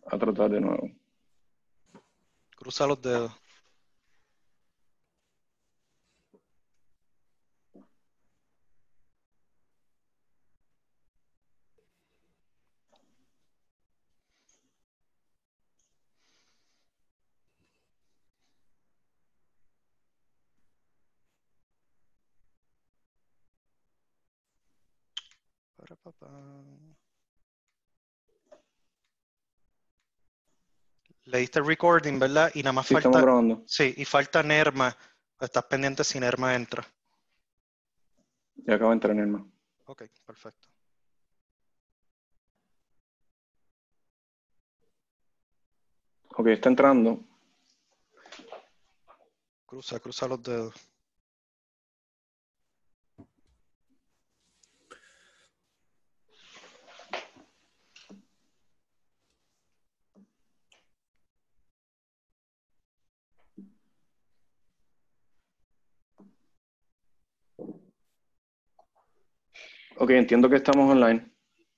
a tratar de nuevo. Cruza los dedos. Le diste recording, ¿verdad? Y nada más Sí, estamos falta... grabando. Sí, y falta Nerma. Estás pendiente si Nerma entra. Ya acaba de entrar en el. Ok, perfecto. Ok, está entrando. Cruza los dedos. Ok, entiendo que estamos online.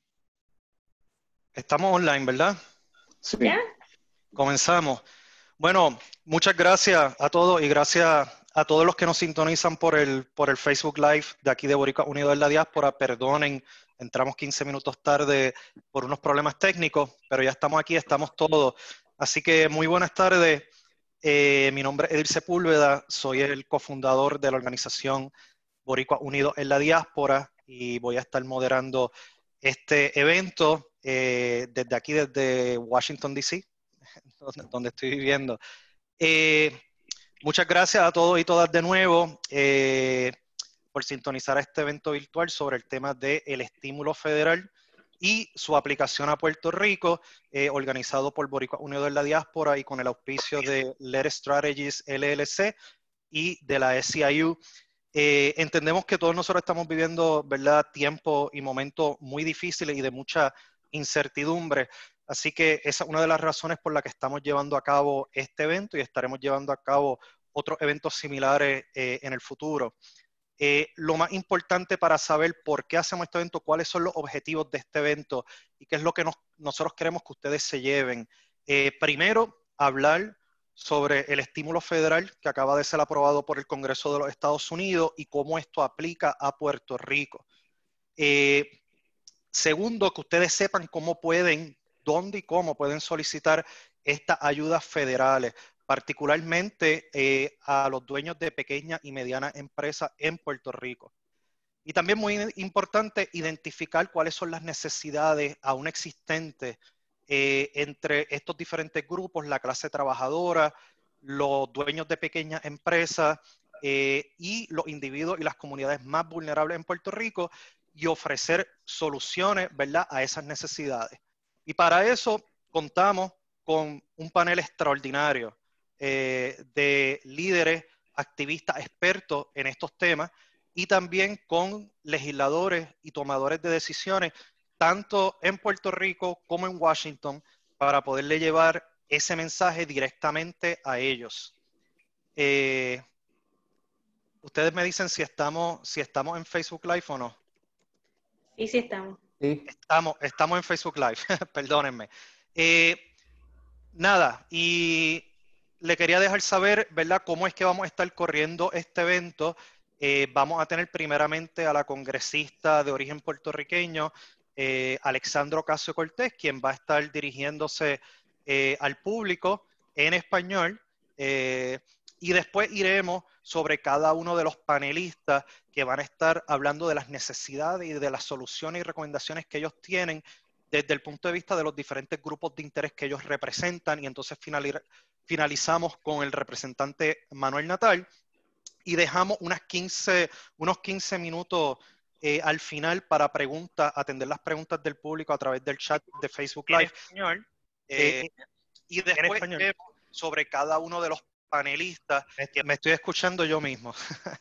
Estamos online, ¿verdad? Sí. ¿Ya? Comenzamos. Bueno, muchas gracias a todos y gracias a todos los que nos sintonizan por el Facebook Live de aquí de Boricua Unido en la Diáspora. Perdonen, entramos 15 minutos tarde por unos problemas técnicos, pero ya estamos aquí, estamos todos. Así que muy buenas tardes. Mi nombre es Edil Sepúlveda, soy el cofundador de la organización Boricua Unido en la Diáspora y voy a estar moderando este evento desde aquí, desde Washington, D.C., donde estoy viviendo. Muchas gracias a todos y todas de nuevo por sintonizar a este evento virtual sobre el tema del estímulo federal y su aplicación a Puerto Rico, organizado por Boricua Unido en la Diáspora y con el auspicio de Let Strategies LLC y de la SEIU. Entendemos que todos nosotros estamos viviendo, ¿verdad?, tiempos y momentos muy difíciles y de mucha incertidumbre. Así que esa es una de las razones por la que estamos llevando a cabo este evento y estaremos llevando a cabo otros eventos similares en el futuro. Lo más importante para saber por qué hacemos este evento, cuáles son los objetivos de este evento y qué es lo que nosotros queremos que ustedes se lleven. Primero, hablar sobre el estímulo federal que acaba de ser aprobado por el Congreso de los Estados Unidos y cómo esto aplica a Puerto Rico. Segundo, que ustedes sepan cómo pueden, dónde y cómo pueden solicitar estas ayudas federales, particularmente a los dueños de pequeñas y medianas empresas en Puerto Rico. Y también muy importante identificar cuáles son las necesidades aún existentes entre estos diferentes grupos, la clase trabajadora, los dueños de pequeñas empresas y los individuos y las comunidades más vulnerables en Puerto Rico y ofrecer soluciones, ¿verdad?, a esas necesidades. Y para eso contamos con un panel extraordinario de líderes, activistas, expertos en estos temas y también con legisladores y tomadores de decisiones, tanto en Puerto Rico como en Washington, para poderle llevar ese mensaje directamente a ellos. Ustedes me dicen si estamos en Facebook Live o no. Sí, sí estamos. Sí. Estamos en Facebook Live, perdónenme. Nada, y le quería dejar saber, ¿verdad?, cómo es que vamos a estar corriendo este evento. Vamos a tener primeramente a la congresista de origen puertorriqueño, Alexandro Ocasio Cortés, quien va a estar dirigiéndose al público en español. Y después iremos sobre cada uno de los panelistas que van a estar hablando de las necesidades y de las soluciones y recomendaciones que ellos tienen desde el punto de vista de los diferentes grupos de interés que ellos representan, y entonces finalizamos con el representante Manuel Natal y dejamos unos 15 minutos al final para atender las preguntas del público a través del chat de Facebook Live. En español. Y después sobre cada uno de los panelistas, que me estoy escuchando yo mismo.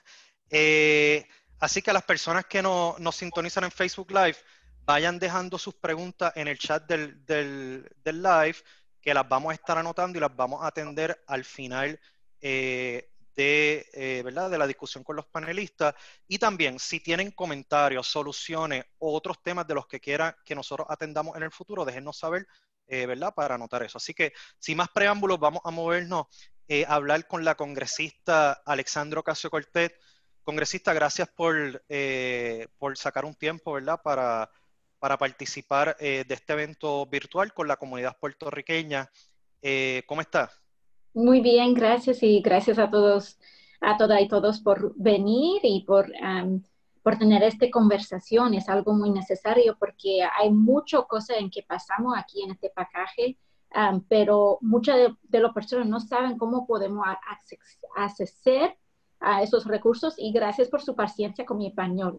Así que a las personas que nos sintonizan en Facebook Live, vayan dejando sus preguntas en el chat del live, que las vamos a estar anotando y las vamos a atender al final ¿verdad?, de la discusión con los panelistas. Y también, si tienen comentarios, soluciones o otros temas de los que quieran que nosotros atendamos en el futuro, déjennos saber ¿verdad? Para anotar eso. Así que, sin más preámbulos, vamos a movernos a hablar con la congresista Alexandra Ocasio-Cortez. Congresista, gracias por sacar un tiempo, ¿verdad? Para participar de este evento virtual con la comunidad puertorriqueña. ¿Cómo está? Muy bien, gracias y gracias a todos, a todas y todos por venir y por tener esta conversación. Es algo muy necesario porque hay muchas cosas en que pasamos aquí en este paquete, pero muchas de las personas no saben cómo podemos acceder a esos recursos y gracias por su paciencia con mi español.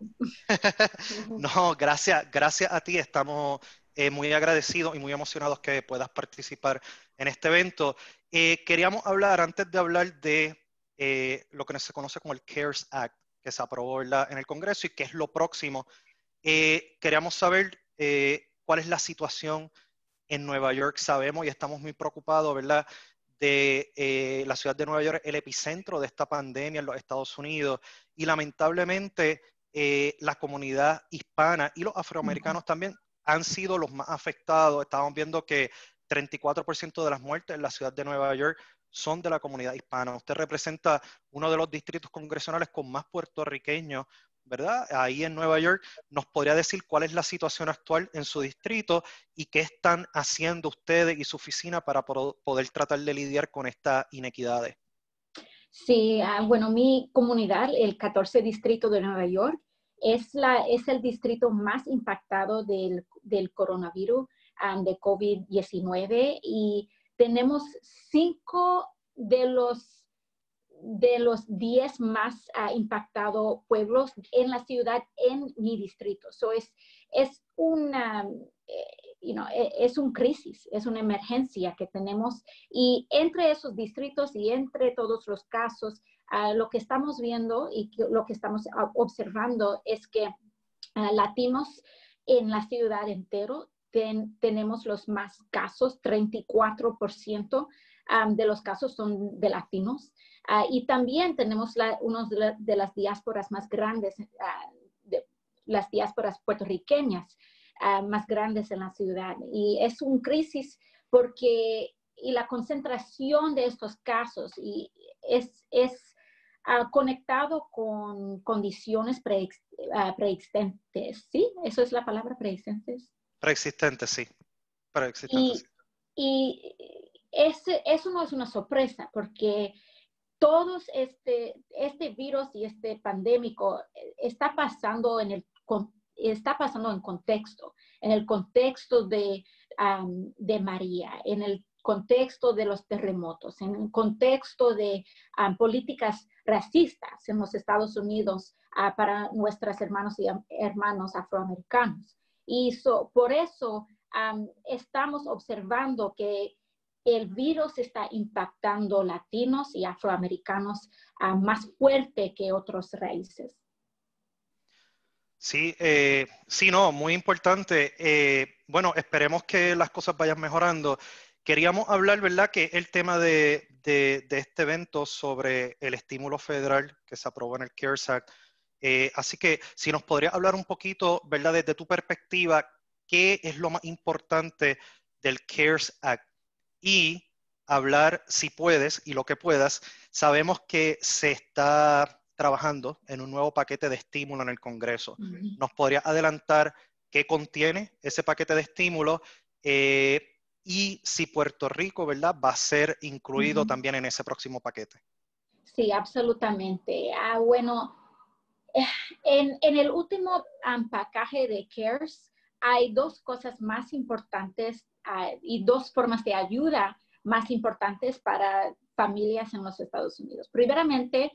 No, gracias a ti. Estamos muy agradecidos y muy emocionados que puedas participar en este evento. Queríamos hablar, antes de hablar de lo que se conoce como el CARES Act, que se aprobó, ¿verdad?, en el Congreso y que es lo próximo. Queríamos saber cuál es la situación en Nueva York. Sabemos y estamos muy preocupados, ¿verdad?, de la ciudad de Nueva York, el epicentro de esta pandemia en los Estados Unidos, y lamentablemente la comunidad hispana y los afroamericanos también han sido los más afectados. Estábamos viendo que 34% de las muertes en la ciudad de Nueva York son de la comunidad hispana. Usted representa uno de los distritos congresionales con más puertorriqueños, ¿verdad? Ahí en Nueva York. ¿Nos podría decir cuál es la situación actual en su distrito y qué están haciendo ustedes y su oficina para poder tratar de lidiar con estas inequidades? Sí, bueno, mi comunidad, el 14 distrito de Nueva York, es el distrito más impactado del coronavirus, de COVID-19, y tenemos 5 de los 10 más impactados pueblos en la ciudad en mi distrito. So es una, es una crisis, es una emergencia que tenemos, y entre esos distritos y entre todos los casos, lo que estamos viendo y lo que estamos observando es que latinos en la ciudad entero tenemos los más casos. 34% de los casos son de latinos. Y también tenemos una de las diásporas más grandes, las diásporas puertorriqueñas más grandes en la ciudad. Y es una crisis porque la concentración de estos casos es conectado con condiciones preexistentes. ¿Sí? ¿Eso es la palabra, preexistentes? Preexistentes, sí. Preexistentes, sí. Y eso no es una sorpresa, porque todos este virus y este pandémico está pasando en contexto, en el contexto de María, en el contexto de los terremotos, en el contexto de políticas racistas en los Estados Unidos para nuestros hermanos y hermanos afroamericanos. Y por eso estamos observando que el virus está impactando latinos y afroamericanos más fuerte que otros raíces. Sí, sí, no, muy importante. Bueno, esperemos que las cosas vayan mejorando. Queríamos hablar, ¿verdad?, que el tema de este evento sobre el estímulo federal que se aprobó en el CARES Act. Así que si nos podrías hablar un poquito, ¿verdad?, desde tu perspectiva, ¿qué es lo más importante del CARES Act? Y hablar, si puedes, y lo que puedas, sabemos que se está trabajando en un nuevo paquete de estímulo en el Congreso. ¿Nos podría adelantar qué contiene ese paquete de estímulo y si Puerto Rico, ¿verdad?, va a ser incluido también en ese próximo paquete? Sí, absolutamente. Bueno, en el último paquete de CARES hay 2 cosas más importantes y 2 formas de ayuda más importantes para familias en los Estados Unidos. Primeramente,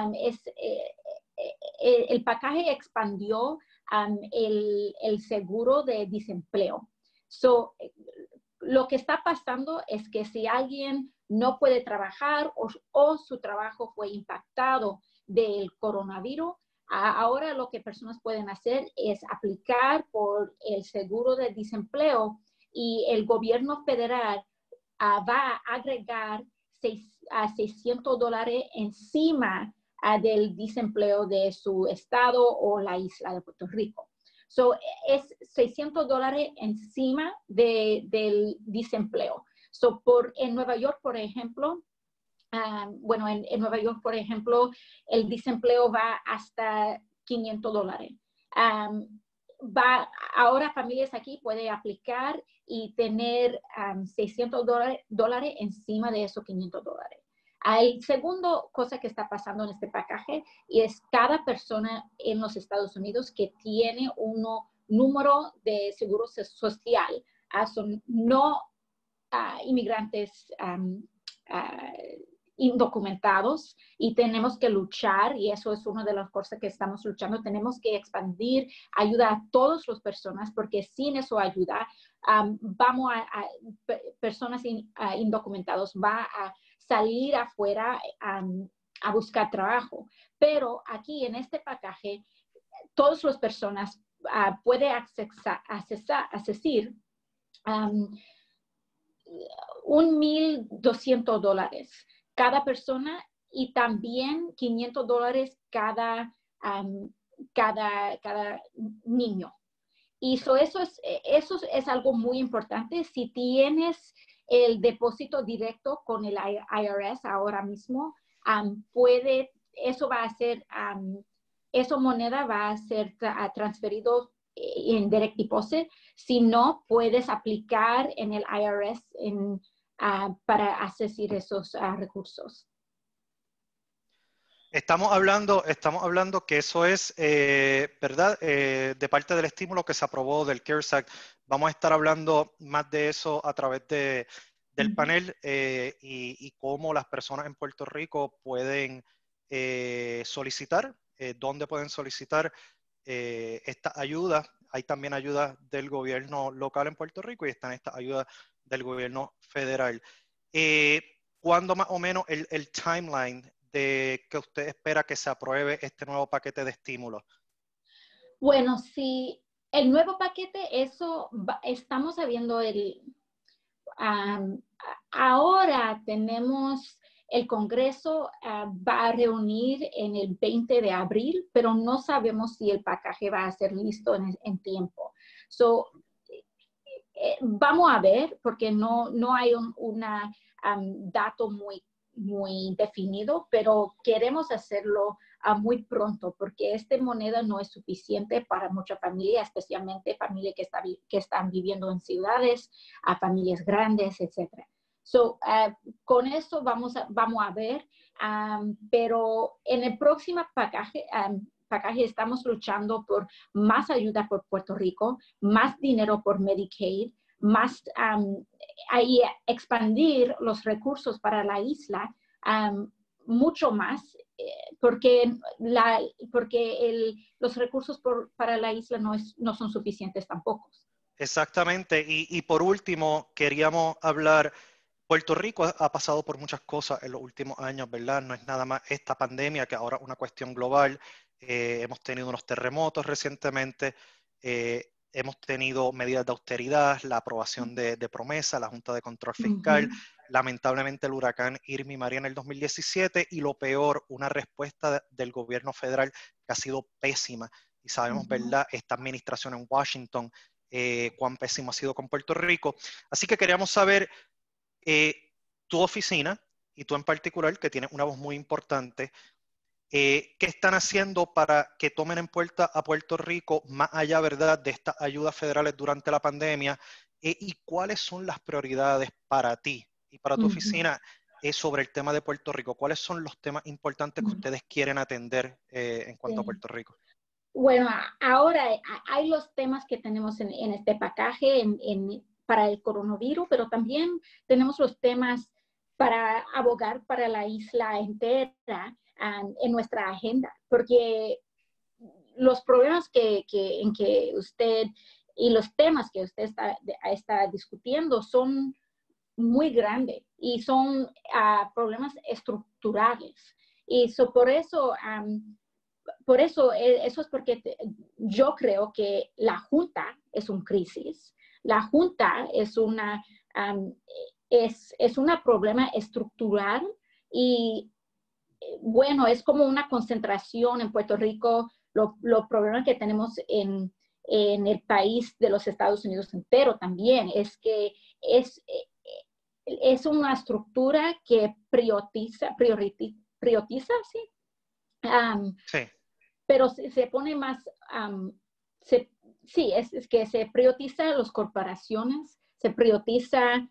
el paquete expandió el seguro de desempleo. Lo que está pasando es que si alguien no puede trabajar o su trabajo fue impactado del coronavirus, ahora lo que personas pueden hacer es aplicar por el seguro de desempleo, y el gobierno federal va a agregar $600 encima del desempleo de su estado o la isla de Puerto Rico. So, es $600 encima del desempleo. So, en Nueva York, por ejemplo, en Nueva York, por ejemplo, el desempleo va hasta $500. Ahora familias aquí pueden aplicar y tener $600 encima de esos $500. El segundo cosa que está pasando en este paquete es cada persona en los Estados Unidos que tiene un número de seguro social, son no inmigrantes indocumentados, y tenemos que luchar, y eso es una de las cosas que estamos luchando. Tenemos que expandir ayuda a todas las personas, porque sin eso ayuda, personas indocumentados va a salir afuera a buscar trabajo. Pero aquí en este paquete, todas las personas pueden accesar $1,200 cada persona, y también $500 cada niño. Y eso es algo muy importante. Si tienes el depósito directo con el IRS ahora mismo, esa moneda va a ser transferido en direct deposit. Si no, puedes aplicar en el IRS para acceder a esos recursos. Estamos hablando que eso es, ¿verdad? De parte del estímulo que se aprobó del CARES Act. Vamos a estar hablando más de eso a través del panel y cómo las personas en Puerto Rico pueden solicitar, dónde pueden solicitar esta ayuda. Hay también ayudas del gobierno local en Puerto Rico y están estas ayudas del gobierno federal. ¿Cuándo más o menos el timeline de que usted espera que se apruebe este nuevo paquete de estímulos? Bueno, sí, el nuevo paquete, estamos viendo ahora tenemos el Congreso va a reunir en el 20 de abril, pero no sabemos si el paquete va a ser listo en tiempo. So, vamos a ver, porque no hay un dato muy definido, pero queremos hacerlo muy pronto, porque esta moneda no es suficiente para muchas familias, especialmente familias que están viviendo en ciudades, a familias grandes, etc. So, con eso vamos a ver, pero en el próximo paquete estamos luchando por más ayuda por Puerto Rico, más dinero por Medicaid, más expandir los recursos para la isla, mucho más, porque los recursos para la isla no son suficientes tampoco. Exactamente. Y por último, queríamos hablar, Puerto Rico ha pasado por muchas cosas en los últimos años, ¿verdad? No es nada más esta pandemia, que ahora es una cuestión global. Hemos tenido unos terremotos recientemente, hemos tenido medidas de austeridad, la aprobación de promesa, la Junta de Control Fiscal, lamentablemente el huracán Irma y María en el 2017, y lo peor, una respuesta del gobierno federal que ha sido pésima. Y sabemos, ¿verdad?, esta administración en Washington, cuán pésimo ha sido con Puerto Rico. Así que queríamos saber, tu oficina, y tú en particular, que tienes una voz muy importante, ¿qué están haciendo para que tomen en cuenta a Puerto Rico más allá, ¿verdad?, de estas ayudas federales durante la pandemia? ¿Y cuáles son las prioridades para ti y para tu oficina sobre el tema de Puerto Rico? ¿Cuáles son los temas importantes que ustedes quieren atender en cuanto a Puerto Rico? Bueno, ahora hay los temas que tenemos en este paquete para el coronavirus, pero también tenemos los temas para abogar para la isla entera en nuestra agenda, porque los problemas en que usted y los temas que usted está discutiendo son muy grandes y son problemas estructurales. Y por eso eso es porque yo creo que la Junta es una crisis. La Junta es un problema estructural y, bueno, es como una concentración en Puerto Rico, los problemas que tenemos en en el país de los Estados Unidos entero también, es que es una estructura que prioriza, ¿sí? Sí. Pero se pone más, sí, es que se prioriza las corporaciones, se prioriza,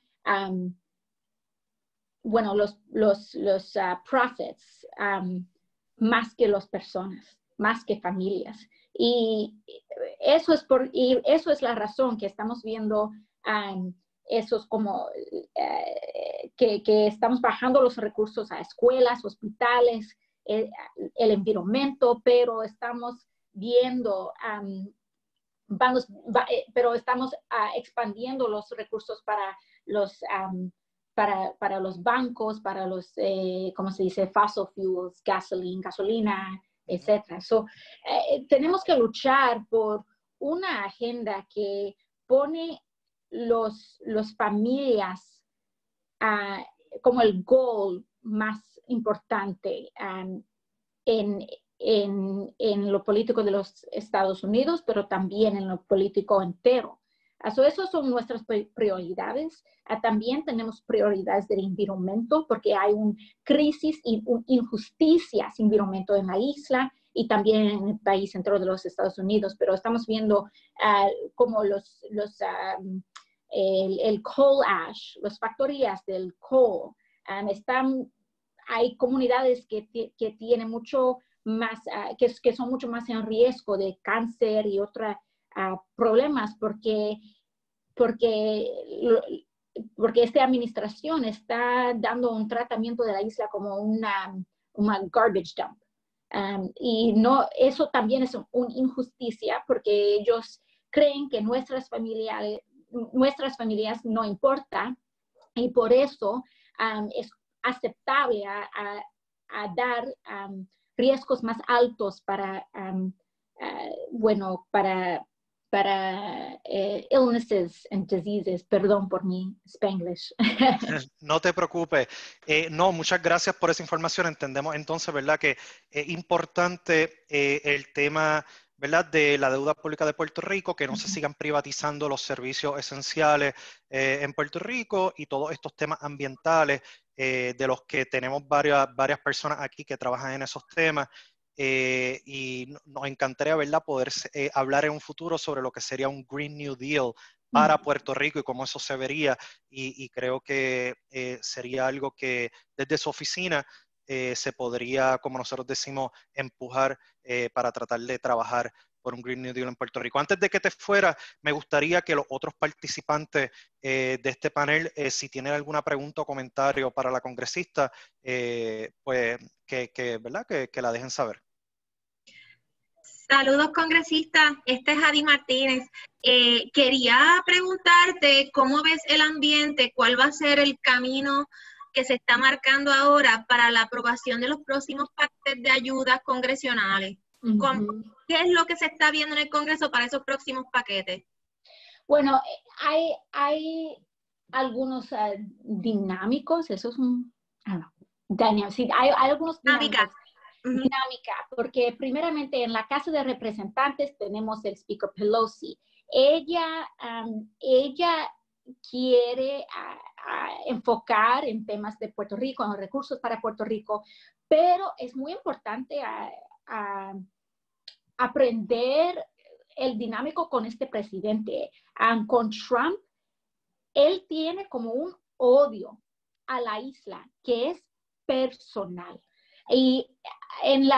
bueno, los profits, más que las personas, más que familias. Y eso es la razón que estamos viendo esos como que estamos bajando los recursos a escuelas, hospitales, el environmento, pero estamos viendo, pero estamos expandiendo los recursos para los, para los bancos, para los, ¿cómo se dice? Fossil fuels, gasolina, etc. So, tenemos que luchar por una agenda que pone los familias como el goal más importante en lo político de los Estados Unidos, pero también en lo político entero. Esas son nuestras prioridades. También tenemos prioridades del environmento, porque hay una crisis y injusticias environmental en la isla y también en el país entero de los Estados Unidos, pero estamos viendo como el coal ash, las factorías del coal, hay comunidades que tienen mucho más, que son mucho más en riesgo de cáncer y otros problemas porque esta administración está dando un tratamiento de la isla como una garbage dump. Y no, eso también es una injusticia porque ellos creen que nuestras familias no importan y por eso es aceptable a dar riesgos más altos para, bueno, para illnesses and diseases. Perdón por mi Spanglish. No te preocupes. No, muchas gracias por esa información. Entendemos entonces, ¿verdad?, que es importante el tema, ¿verdad?, de la deuda pública de Puerto Rico, que no se sigan privatizando los servicios esenciales en Puerto Rico y todos estos temas ambientales de los que tenemos varias personas aquí que trabajan en esos temas. Y nos encantaría, ¿verdad?, poder hablar en un futuro sobre lo que sería un Green New Deal para Puerto Rico y cómo eso se vería. Y creo que sería algo que desde su oficina se podría, como nosotros decimos, empujar para tratar de trabajar por un Green New Deal en Puerto Rico. Antes de que te fuera, me gustaría que los otros participantes de este panel, si tienen alguna pregunta o comentario para la congresista, pues ¿verdad?, que la dejen saber. Saludos, congresista. Este es Adi Martínez. Quería preguntarte cómo ves el ambiente, cuál va a ser el camino que se está marcando ahora para la aprobación de los próximos paquetes de ayudas congresionales. ¿Qué es lo que se está viendo en el Congreso para esos próximos paquetes? Bueno, hay algunos dinámicos, eso es un... sí, hay algunos dinámicos. Dinámica, porque primeramente en la Casa de Representantes tenemos el Speaker Pelosi. Ella quiere enfocar en temas de Puerto Rico, en los recursos para Puerto Rico, pero es muy importante aprender el dinámico con este presidente. Con Trump, él tiene como un odio a la isla que es personal. Y en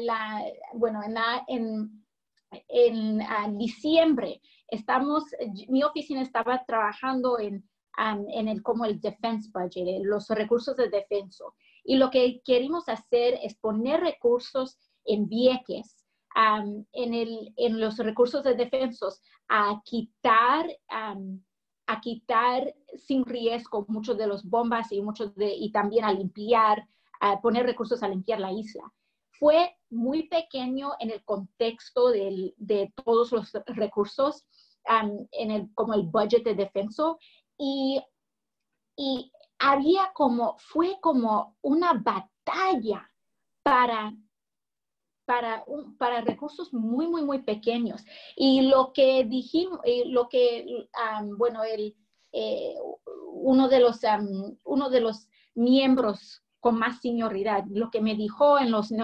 diciembre mi oficina estaba trabajando como el defense budget, los recursos de defensa. Y lo que queremos hacer es poner recursos en Vieques, en los recursos de defensa, a quitar sin riesgo muchos de los bombas y también a limpiar, a poner recursos a limpiar la isla. Fue muy pequeño en el contexto de todos los recursos, como el budget de defensa, y fue como una batalla para para recursos muy, muy, muy pequeños. Y lo que dijimos, bueno, uno de los miembros con más senioridad, lo que me dijo en los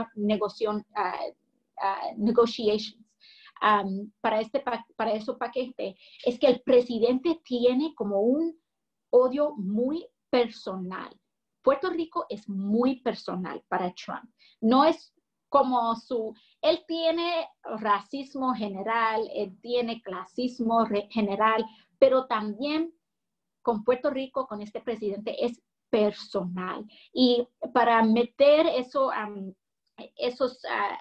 negotiations para ese paquete, es que el presidente tiene como un odio muy personal. Puerto Rico es muy personal para Trump. No es como él tiene racismo general, él tiene clasismo general, pero también con Puerto Rico, con este presidente, es personal. Y para meter esos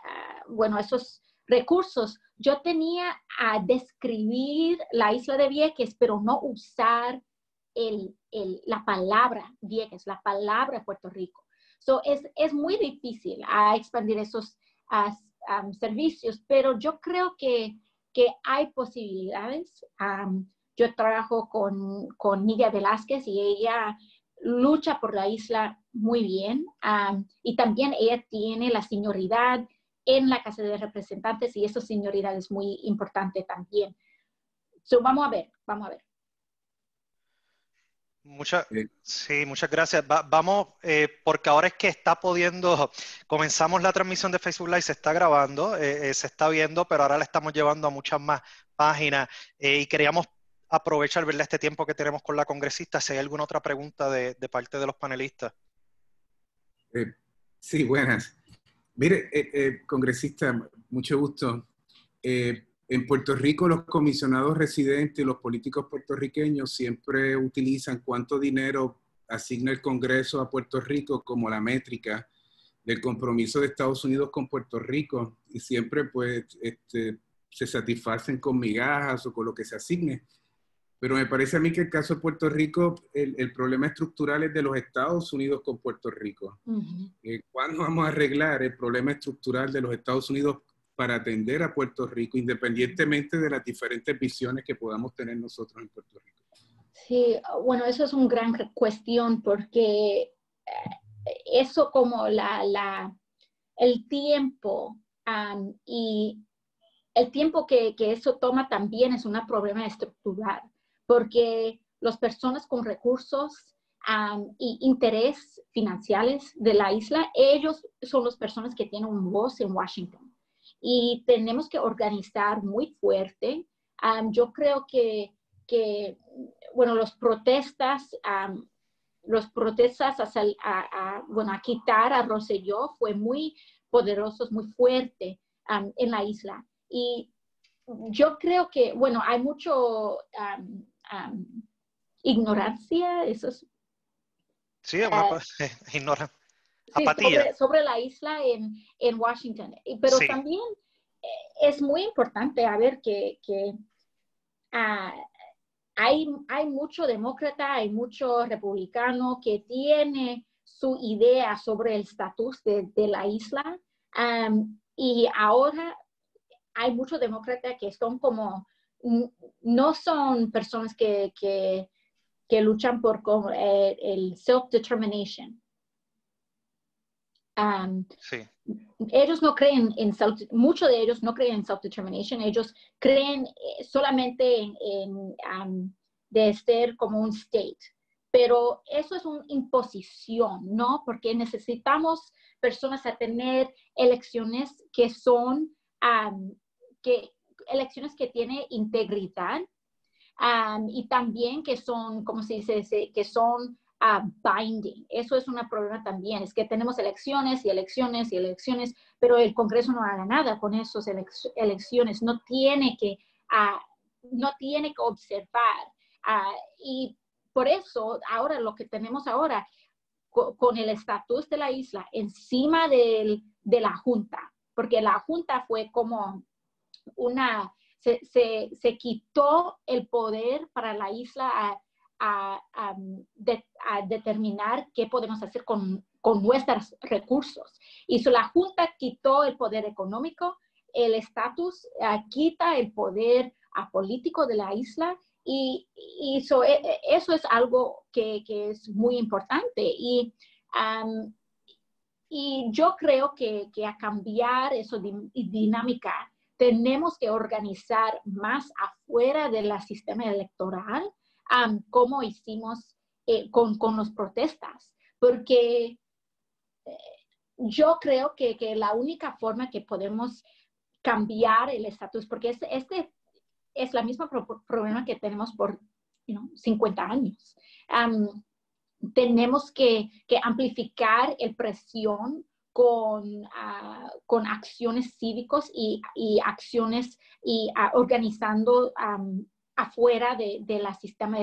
recursos, yo tenía a describir la isla de Vieques, pero no usar la palabra Vieques, la palabra Puerto Rico. Es muy difícil expandir esos servicios, pero yo creo que hay posibilidades. Yo trabajo con Nidia Velázquez y ella lucha por la isla muy bien. Y también ella tiene la senioridad en la Casa de Representantes y esa senioridad es muy importante también. Vamos a ver. Sí, muchas gracias. Vamos, porque ahora es que comenzamos la transmisión de Facebook Live, se está grabando, se está viendo, pero ahora la estamos llevando a muchas más páginas y queríamos aprovechar, ¿verdad?, este tiempo que tenemos con la congresista, si hay alguna otra pregunta de parte de los panelistas. Sí, buenas. Mire, congresista, mucho gusto. En Puerto Rico, los comisionados residentes y los políticos puertorriqueños siempre utilizan cuánto dinero asigna el Congreso a Puerto Rico como la métrica del compromiso de Estados Unidos con Puerto Rico y siempre pues se satisfacen con migajas o con lo que se asigne. Pero me parece a mí que el caso de Puerto Rico, el problema estructural es de los Estados Unidos con Puerto Rico. ¿Cuándo vamos a arreglar el problema estructural de los Estados Unidos para atender a Puerto Rico, independientemente de las diferentes visiones que podamos tener nosotros en Puerto Rico? Sí, bueno, eso es una gran cuestión porque eso como el tiempo y el tiempo que eso toma también es un problema estructural, porque las personas con recursos y interés financieros de la isla, ellos son las personas que tienen una voz en Washington. Y tenemos que organizar muy fuerte. Yo creo que bueno, los protestas a quitar a Rosselló fue muy poderosos, muy fuerte en la isla. Y yo creo que, bueno, hay mucho ignorancia, eso es. Sí, ignoran. Sí, Apatía. sobre la isla en Washington. Pero sí. También es muy importante a ver que hay mucho demócrata, hay mucho republicano que tiene su idea sobre el estatus de la isla. Y ahora hay muchos demócratas que son como, no son personas que luchan por el self-determination. Sí. Ellos no creen muchos de ellos no creen en self-determination, ellos creen solamente de ser como un state. Pero eso es una imposición, ¿no? Porque necesitamos personas a tener elecciones que son, elecciones que tienen integridad y también que son, ¿cómo se dice? Que son binding. Eso es un problema también. Es que tenemos elecciones y elecciones y elecciones, pero el Congreso no haga nada con esas elecciones. No tiene que observar. Y por eso, ahora lo que tenemos ahora, con el estatus de la isla encima de la Junta, porque la Junta fue como se quitó el poder para la isla a determinar qué podemos hacer con nuestros recursos. Y la Junta quitó el poder económico, el estatus, quita el poder político de la isla y eso es algo que es muy importante. y yo creo que a cambiar esa dinámica, tenemos que organizar más afuera del sistema electoral, como hicimos con las protestas, porque yo creo que la única forma que podemos cambiar el estatus, porque este es la misma problema que tenemos por 50 años. Tenemos que amplificar la presión con acciones cívicos y acciones y organizando afuera del sistema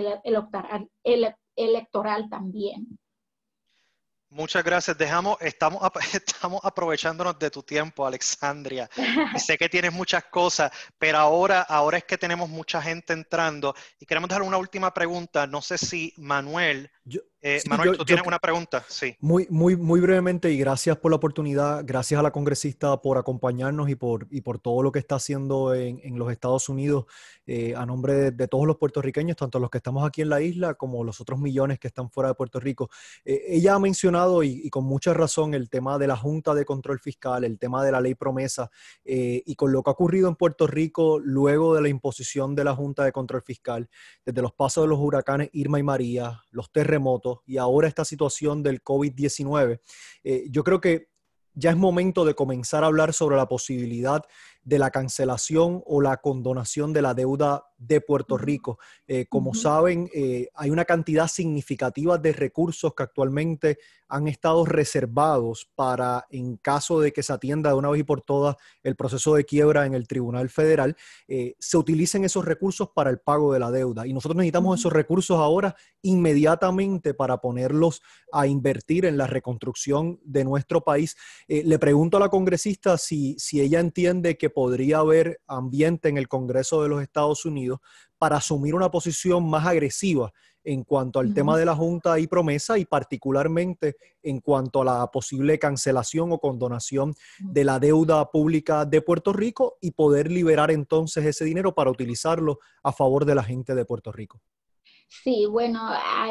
electoral también. Muchas gracias. Estamos aprovechándonos de tu tiempo, Alexandria. Y sé que tienes muchas cosas, pero ahora es que tenemos mucha gente entrando y queremos dejar una última pregunta. No sé si Manuel, Manuel, ¿tú tienes una pregunta? Sí. Muy brevemente, y gracias por la oportunidad, gracias a la congresista por acompañarnos y por todo lo que está haciendo en los Estados Unidos, a nombre de todos los puertorriqueños, tanto los que estamos aquí en la isla como los otros millones que están fuera de Puerto Rico. Ella ha mencionado, y con mucha razón, el tema de la Junta de Control Fiscal, el tema de la ley promesa, y con lo que ha ocurrido en Puerto Rico luego de la imposición de la Junta de Control Fiscal, desde los pasos de los huracanes Irma y María, los terremotos, y ahora esta situación del COVID-19, yo creo que ya es momento de comenzar a hablar sobre la posibilidad de la cancelación o la condonación de la deuda de Puerto Rico. Como saben, hay una cantidad significativa de recursos que actualmente han estado reservados para, en caso de que se atienda de una vez y por todas el proceso de quiebra en el Tribunal Federal, se utilicen esos recursos para el pago de la deuda. Y nosotros necesitamos esos recursos ahora inmediatamente para ponerlos a invertir en la reconstrucción de nuestro país. Le pregunto a la congresista si ella entiende que podría haber ambiente en el Congreso de los Estados Unidos para asumir una posición más agresiva en cuanto al tema de la Junta y promesa, y particularmente en cuanto a la posible cancelación o condonación de la deuda pública de Puerto Rico, y poder liberar entonces ese dinero para utilizarlo a favor de la gente de Puerto Rico. Sí, bueno,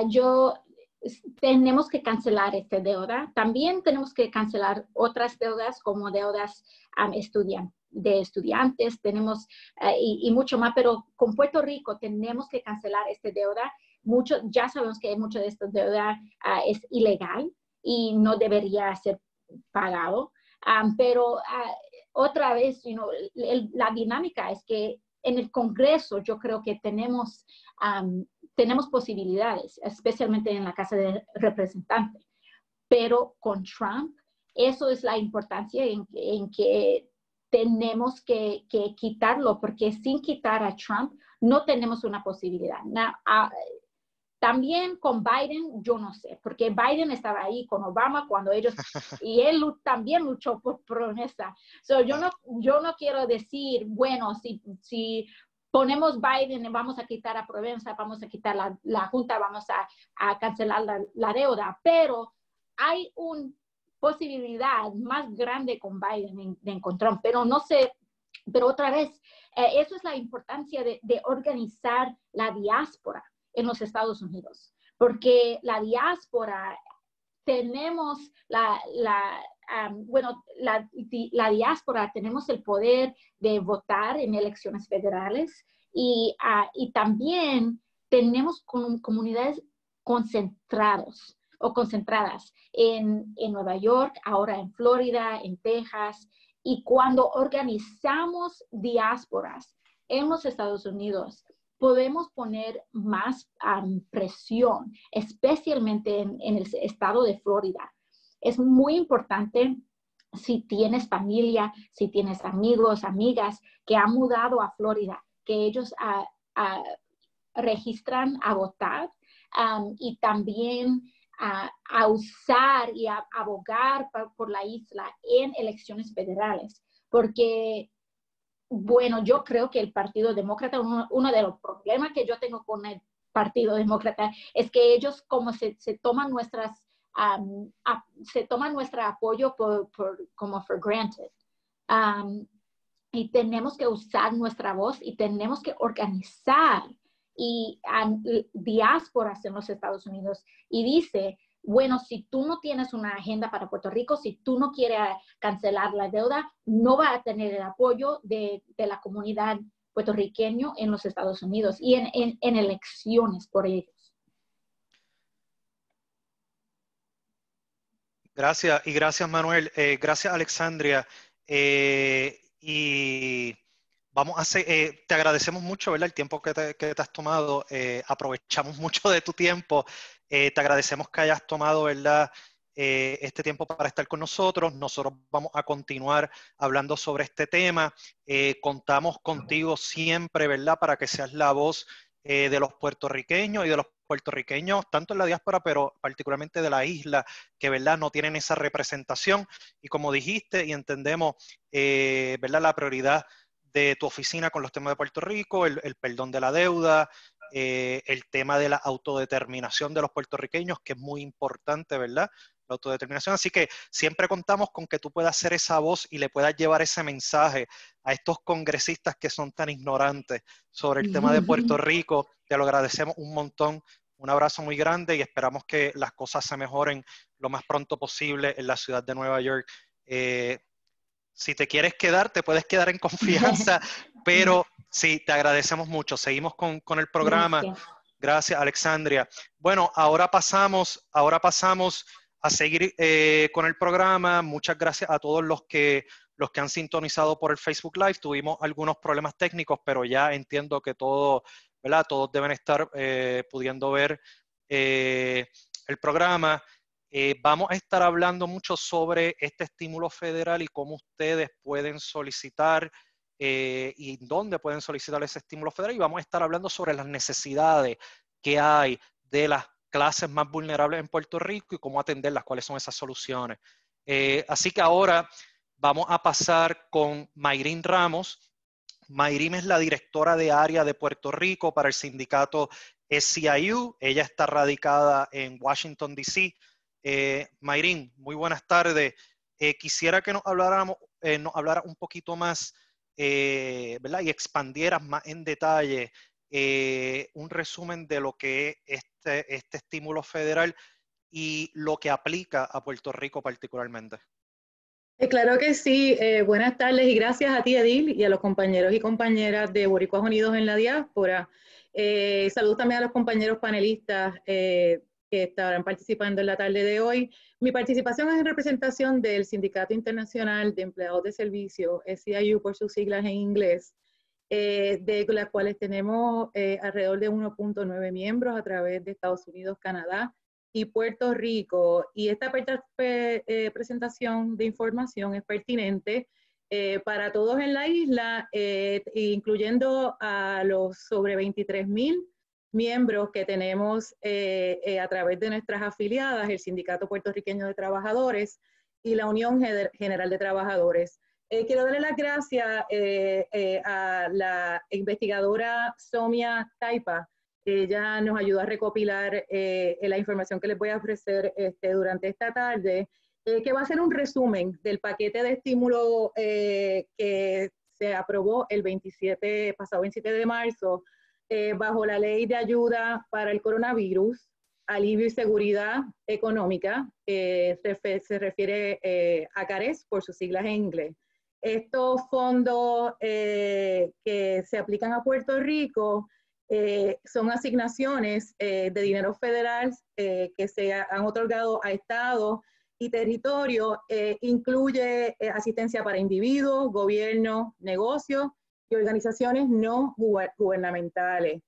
tenemos que cancelar esta deuda. También tenemos que cancelar otras deudas como deudas de estudiantes, tenemos y mucho más, pero con Puerto Rico tenemos que cancelar esta deuda. Ya sabemos que mucha de esta deuda es ilegal y no debería ser pagado, pero otra vez, la dinámica es que en el Congreso yo creo que tenemos posibilidades, especialmente en la Casa de Representantes, pero con Trump, eso es la importancia en que tenemos que quitarlo, porque sin quitar a Trump no tenemos una posibilidad. También con Biden, yo no sé, porque Biden estaba ahí con Obama cuando ellos, y él también luchó por promesa. Yo no quiero decir, bueno, si ponemos Biden y vamos a quitar a promesa, vamos a quitar la Junta, vamos a cancelar la deuda, pero hay una posibilidad más grande con Biden con Trump, pero no sé, pero otra vez, eso es la importancia de organizar la diáspora en los Estados Unidos, porque la diáspora, tenemos la diáspora, tenemos el poder de votar en elecciones federales y también tenemos comunidades concentradas en Nueva York, ahora en Florida, en Texas, y cuando organizamos diásporas en los Estados Unidos, podemos poner más presión, especialmente en el estado de Florida. Es muy importante, si tienes familia, si tienes amigos, amigas que han mudado a Florida, que ellos registran a votar y también a usar y a abogar por la isla en elecciones federales, porque bueno, yo creo que el Partido Demócrata, uno de los problemas que yo tengo con el Partido Demócrata es que ellos como se toman nuestro apoyo como for granted. Y tenemos que usar nuestra voz y tenemos que organizar y diásporas en los Estados Unidos y dice, bueno, si tú no tienes una agenda para Puerto Rico, si tú no quieres cancelar la deuda, no va a tener el apoyo de la comunidad puertorriqueña en los Estados Unidos y en elecciones por ellos. Gracias, y gracias Manuel, gracias Alexandria, y vamos a hacer, te agradecemos mucho, ¿verdad? El tiempo que te has tomado, aprovechamos mucho de tu tiempo, te agradecemos que hayas tomado, ¿verdad? Este tiempo para estar con nosotros. Nosotros vamos a continuar hablando sobre este tema. Contamos contigo siempre, ¿verdad? Para que seas la voz de los puertorriqueños y de los puertorriqueños, tanto en la diáspora, pero particularmente de la isla, que, ¿verdad? No tienen esa representación. Y como dijiste, y entendemos, ¿verdad? La prioridad de tu oficina con los temas de Puerto Rico, el perdón de la deuda, el tema de la autodeterminación de los puertorriqueños, que es muy importante, ¿verdad? La autodeterminación. Así que siempre contamos con que tú puedas ser esa voz y le puedas llevar ese mensaje a estos congresistas que son tan ignorantes sobre el tema de Puerto Rico. Te lo agradecemos un montón. Un abrazo muy grande y esperamos que las cosas se mejoren lo más pronto posible en la ciudad de Nueva York. Si te quieres quedar, te puedes quedar en confianza, pero sí, te agradecemos mucho. Seguimos con el programa. Gracias, Alexandria. Bueno, ahora pasamos a seguir con el programa. Muchas gracias a todos los que han sintonizado por el Facebook Live. Tuvimos algunos problemas técnicos, pero ya entiendo que todo, ¿verdad? Todos deben estar pudiendo ver el programa. Vamos a estar hablando mucho sobre este estímulo federal y cómo ustedes pueden solicitar y dónde pueden solicitar ese estímulo federal. Y vamos a estar hablando sobre las necesidades que hay de las clases más vulnerables en Puerto Rico y cómo atenderlas, cuáles son esas soluciones. Así que ahora vamos a pasar con Mayrín Ramos. Mayrín es la directora de área de Puerto Rico para el sindicato SEIU. Ella está radicada en Washington, D.C. Mayrín, muy buenas tardes. Quisiera que nos hablara un poquito más, ¿verdad? Y expandieras más en detalle un resumen de lo que es este estímulo federal y lo que aplica a Puerto Rico particularmente. Claro que sí. Buenas tardes y gracias a ti, Edil, y a los compañeros y compañeras de Boricuas Unidos en la Diáspora. Saludos también a los compañeros panelistas que estarán participando en la tarde de hoy. Mi participación es en representación del Sindicato Internacional de Empleados de Servicio, SEIU por sus siglas en inglés, de las cuales tenemos alrededor de 1.9 miembros a través de Estados Unidos, Canadá y Puerto Rico. Y esta presentación de información es pertinente para todos en la isla, incluyendo a los sobre 23,000 miembros que tenemos a través de nuestras afiliadas, el Sindicato Puertorriqueño de Trabajadores y la Unión General de Trabajadores. Quiero darle las gracias a la investigadora Somia Taipa. Ella nos ayuda a recopilar la información que les voy a ofrecer durante esta tarde, que va a ser un resumen del paquete de estímulo que se aprobó el pasado 27 de marzo bajo la Ley de Ayuda para el Coronavirus, Alivio y Seguridad Económica, se refiere a CARES por sus siglas en inglés. Estos fondos que se aplican a Puerto Rico son asignaciones de dinero federal que se han otorgado a estados y territorios, incluye asistencia para individuos, gobiernos, negocios y organizaciones no gubernamentales.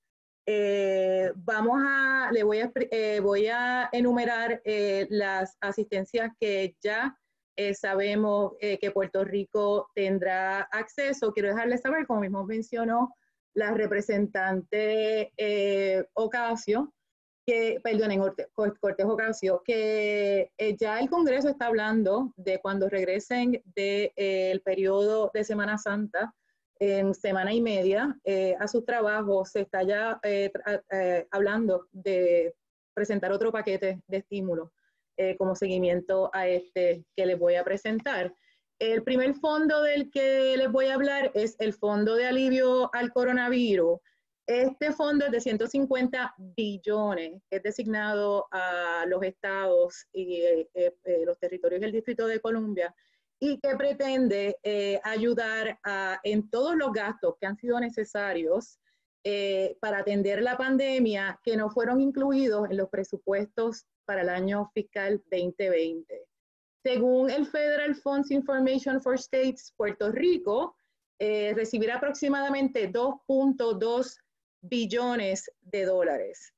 Voy a enumerar las asistencias que ya sabemos que Puerto Rico tendrá acceso. Quiero dejarles saber, como mismo mencionó la representante Ocasio, Cortés Ocasio, que ya el Congreso está hablando de cuando regresen del periodo de Semana Santa, en semana y media, a sus trabajos. Se está ya hablando de presentar otro paquete de estímulo como seguimiento a este que les voy a presentar. El primer fondo del que les voy a hablar es el Fondo de Alivio al Coronavirus, Este fondo es de 150 billones, que es designado a los estados y los territorios del Distrito de Columbia, y que pretende ayudar en todos los gastos que han sido necesarios para atender la pandemia, que no fueron incluidos en los presupuestos para el año fiscal 2020. Según el Federal Funds Information for States, Puerto Rico recibirá aproximadamente 2.2 billones de dólares.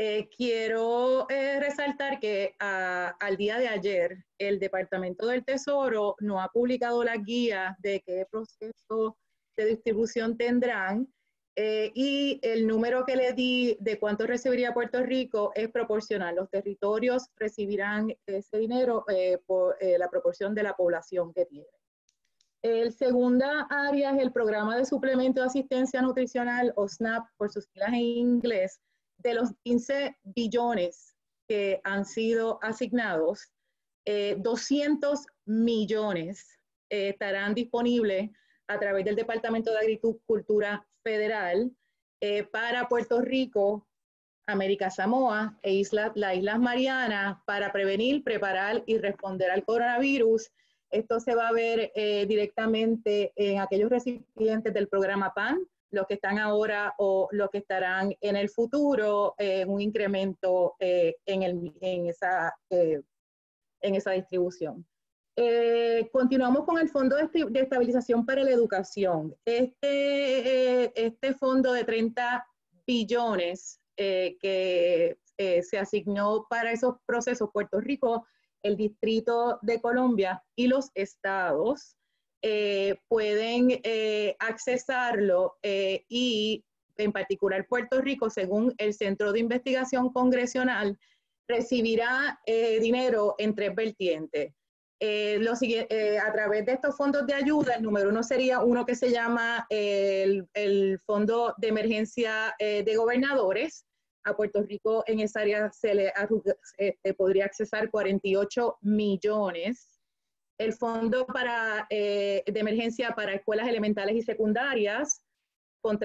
Quiero resaltar que al día de ayer el Departamento del Tesoro no ha publicado las guías de qué proceso de distribución tendrán, y el número que le di de cuánto recibiría Puerto Rico es proporcional. Los territorios recibirán ese dinero por la proporción de la población que tiene. El segunda área es el Programa de Suplemento de Asistencia Nutricional, o SNAP, por sus siglas en inglés. De los 15 billones que han sido asignados, 200 millones estarán disponibles a través del Departamento de Agricultura Federal para Puerto Rico, América Samoa e las Islas Marianas para prevenir, preparar y responder al coronavirus. Esto se va a ver directamente en aquellos recipientes del programa PAN, los que están ahora o los que estarán en el futuro, un incremento en esa distribución. Continuamos con el Fondo de Estabilización para la Educación. Este fondo de 30 billones que se asignó para esos procesos, Puerto Rico, el Distrito de Columbia y los estados pueden accesarlo, y en particular Puerto Rico, según el Centro de Investigación Congresional, recibirá dinero en 3 vertientes. A través de estos fondos de ayuda, el número 1 sería uno que se llama el Fondo de Emergencia de Gobernadores. A Puerto Rico en esa área se le podría accesar 48 millones. El Fondo de Emergencia para Escuelas Elementales y Secundarias con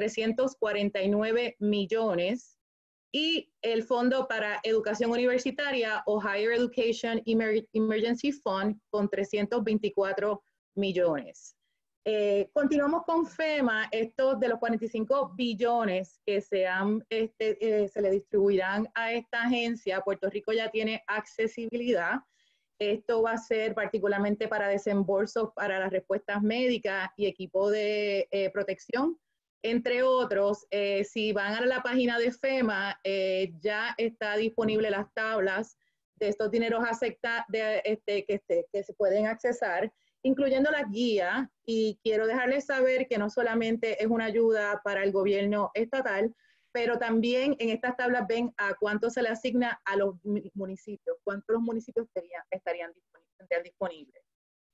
349 millones. Y el Fondo para Educación Universitaria o Higher Education Emergency Fund con 324 millones. Continuamos con FEMA. Estos de los 45 billones que se le distribuirán a esta agencia, Puerto Rico ya tiene accesibilidad. Esto va a ser particularmente para desembolsos para las respuestas médicas y equipo de protección, entre otros. Si van a la página de FEMA, ya está disponible las tablas de estos dineros que se pueden accesar, incluyendo las guías, y quiero dejarles saber que no solamente es una ayuda para el gobierno estatal, pero también en estas tablas ven a cuánto se le asigna a los municipios, cuántos municipios estarían disponibles.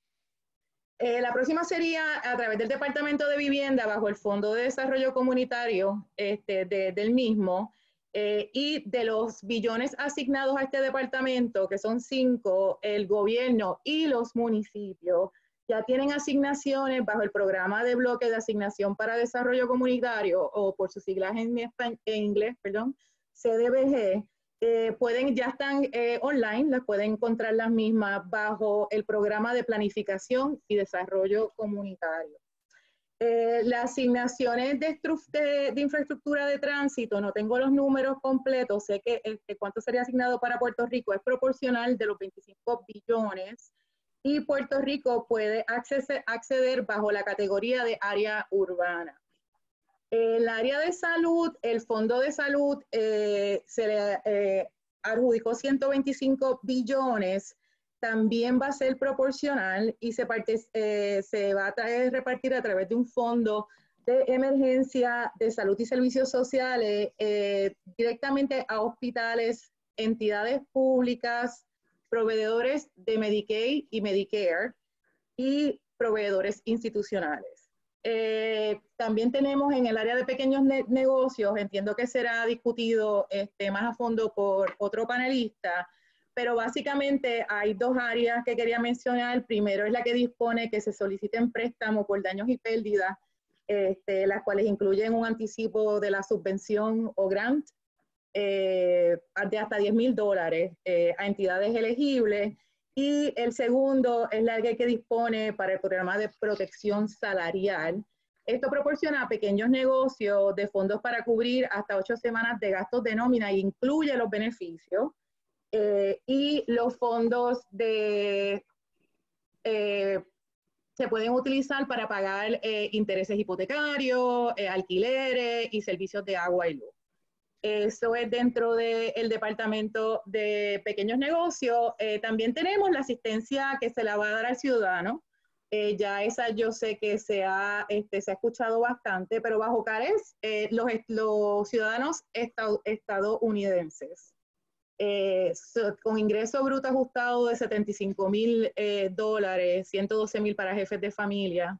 La próxima sería a través del Departamento de Vivienda, bajo el Fondo de Desarrollo Comunitario del mismo, y de los billones asignados a este departamento, que son 5, el gobierno y los municipios ya tienen asignaciones bajo el Programa de Bloque de Asignación para Desarrollo Comunitario, o por sus siglas en inglés, CDBG. Ya están online, las pueden encontrar las mismas bajo el Programa de Planificación y Desarrollo Comunitario. Las asignaciones de infraestructura de tránsito, no tengo los números completos, sé que cuánto sería asignado para Puerto Rico es proporcional de los 25 billones, y Puerto Rico puede acceder bajo la categoría de área urbana. El área de salud, el Fondo de Salud se le adjudicó 125 billones, también va a ser proporcional y se va a repartir a través de un fondo de emergencia de salud y servicios sociales directamente a hospitales, entidades públicas, proveedores de Medicaid y Medicare y proveedores institucionales. También tenemos en el área de pequeños negocios, entiendo que será discutido más a fondo por otro panelista, pero básicamente hay 2 áreas que quería mencionar. Primero es la que dispone que se soliciten préstamos por daños y pérdidas las cuales incluyen un anticipo de la subvención o grant de hasta $10,000 a entidades elegibles. Y el segundo es la ley que dispone para el programa de protección salarial. Esto proporciona a pequeños negocios de fondos para cubrir hasta 8 semanas de gastos de nómina e incluye los beneficios. Y los fondos se pueden utilizar para pagar intereses hipotecarios, alquileres y servicios de agua y luz. Eso es dentro del Departamento de Pequeños Negocios. También tenemos la asistencia que se la va a dar al ciudadano. Ya esa yo sé que se ha escuchado bastante, pero bajo CARES, los ciudadanos estadounidenses con ingreso bruto ajustado de $75,000, $112,000 para jefes de familia,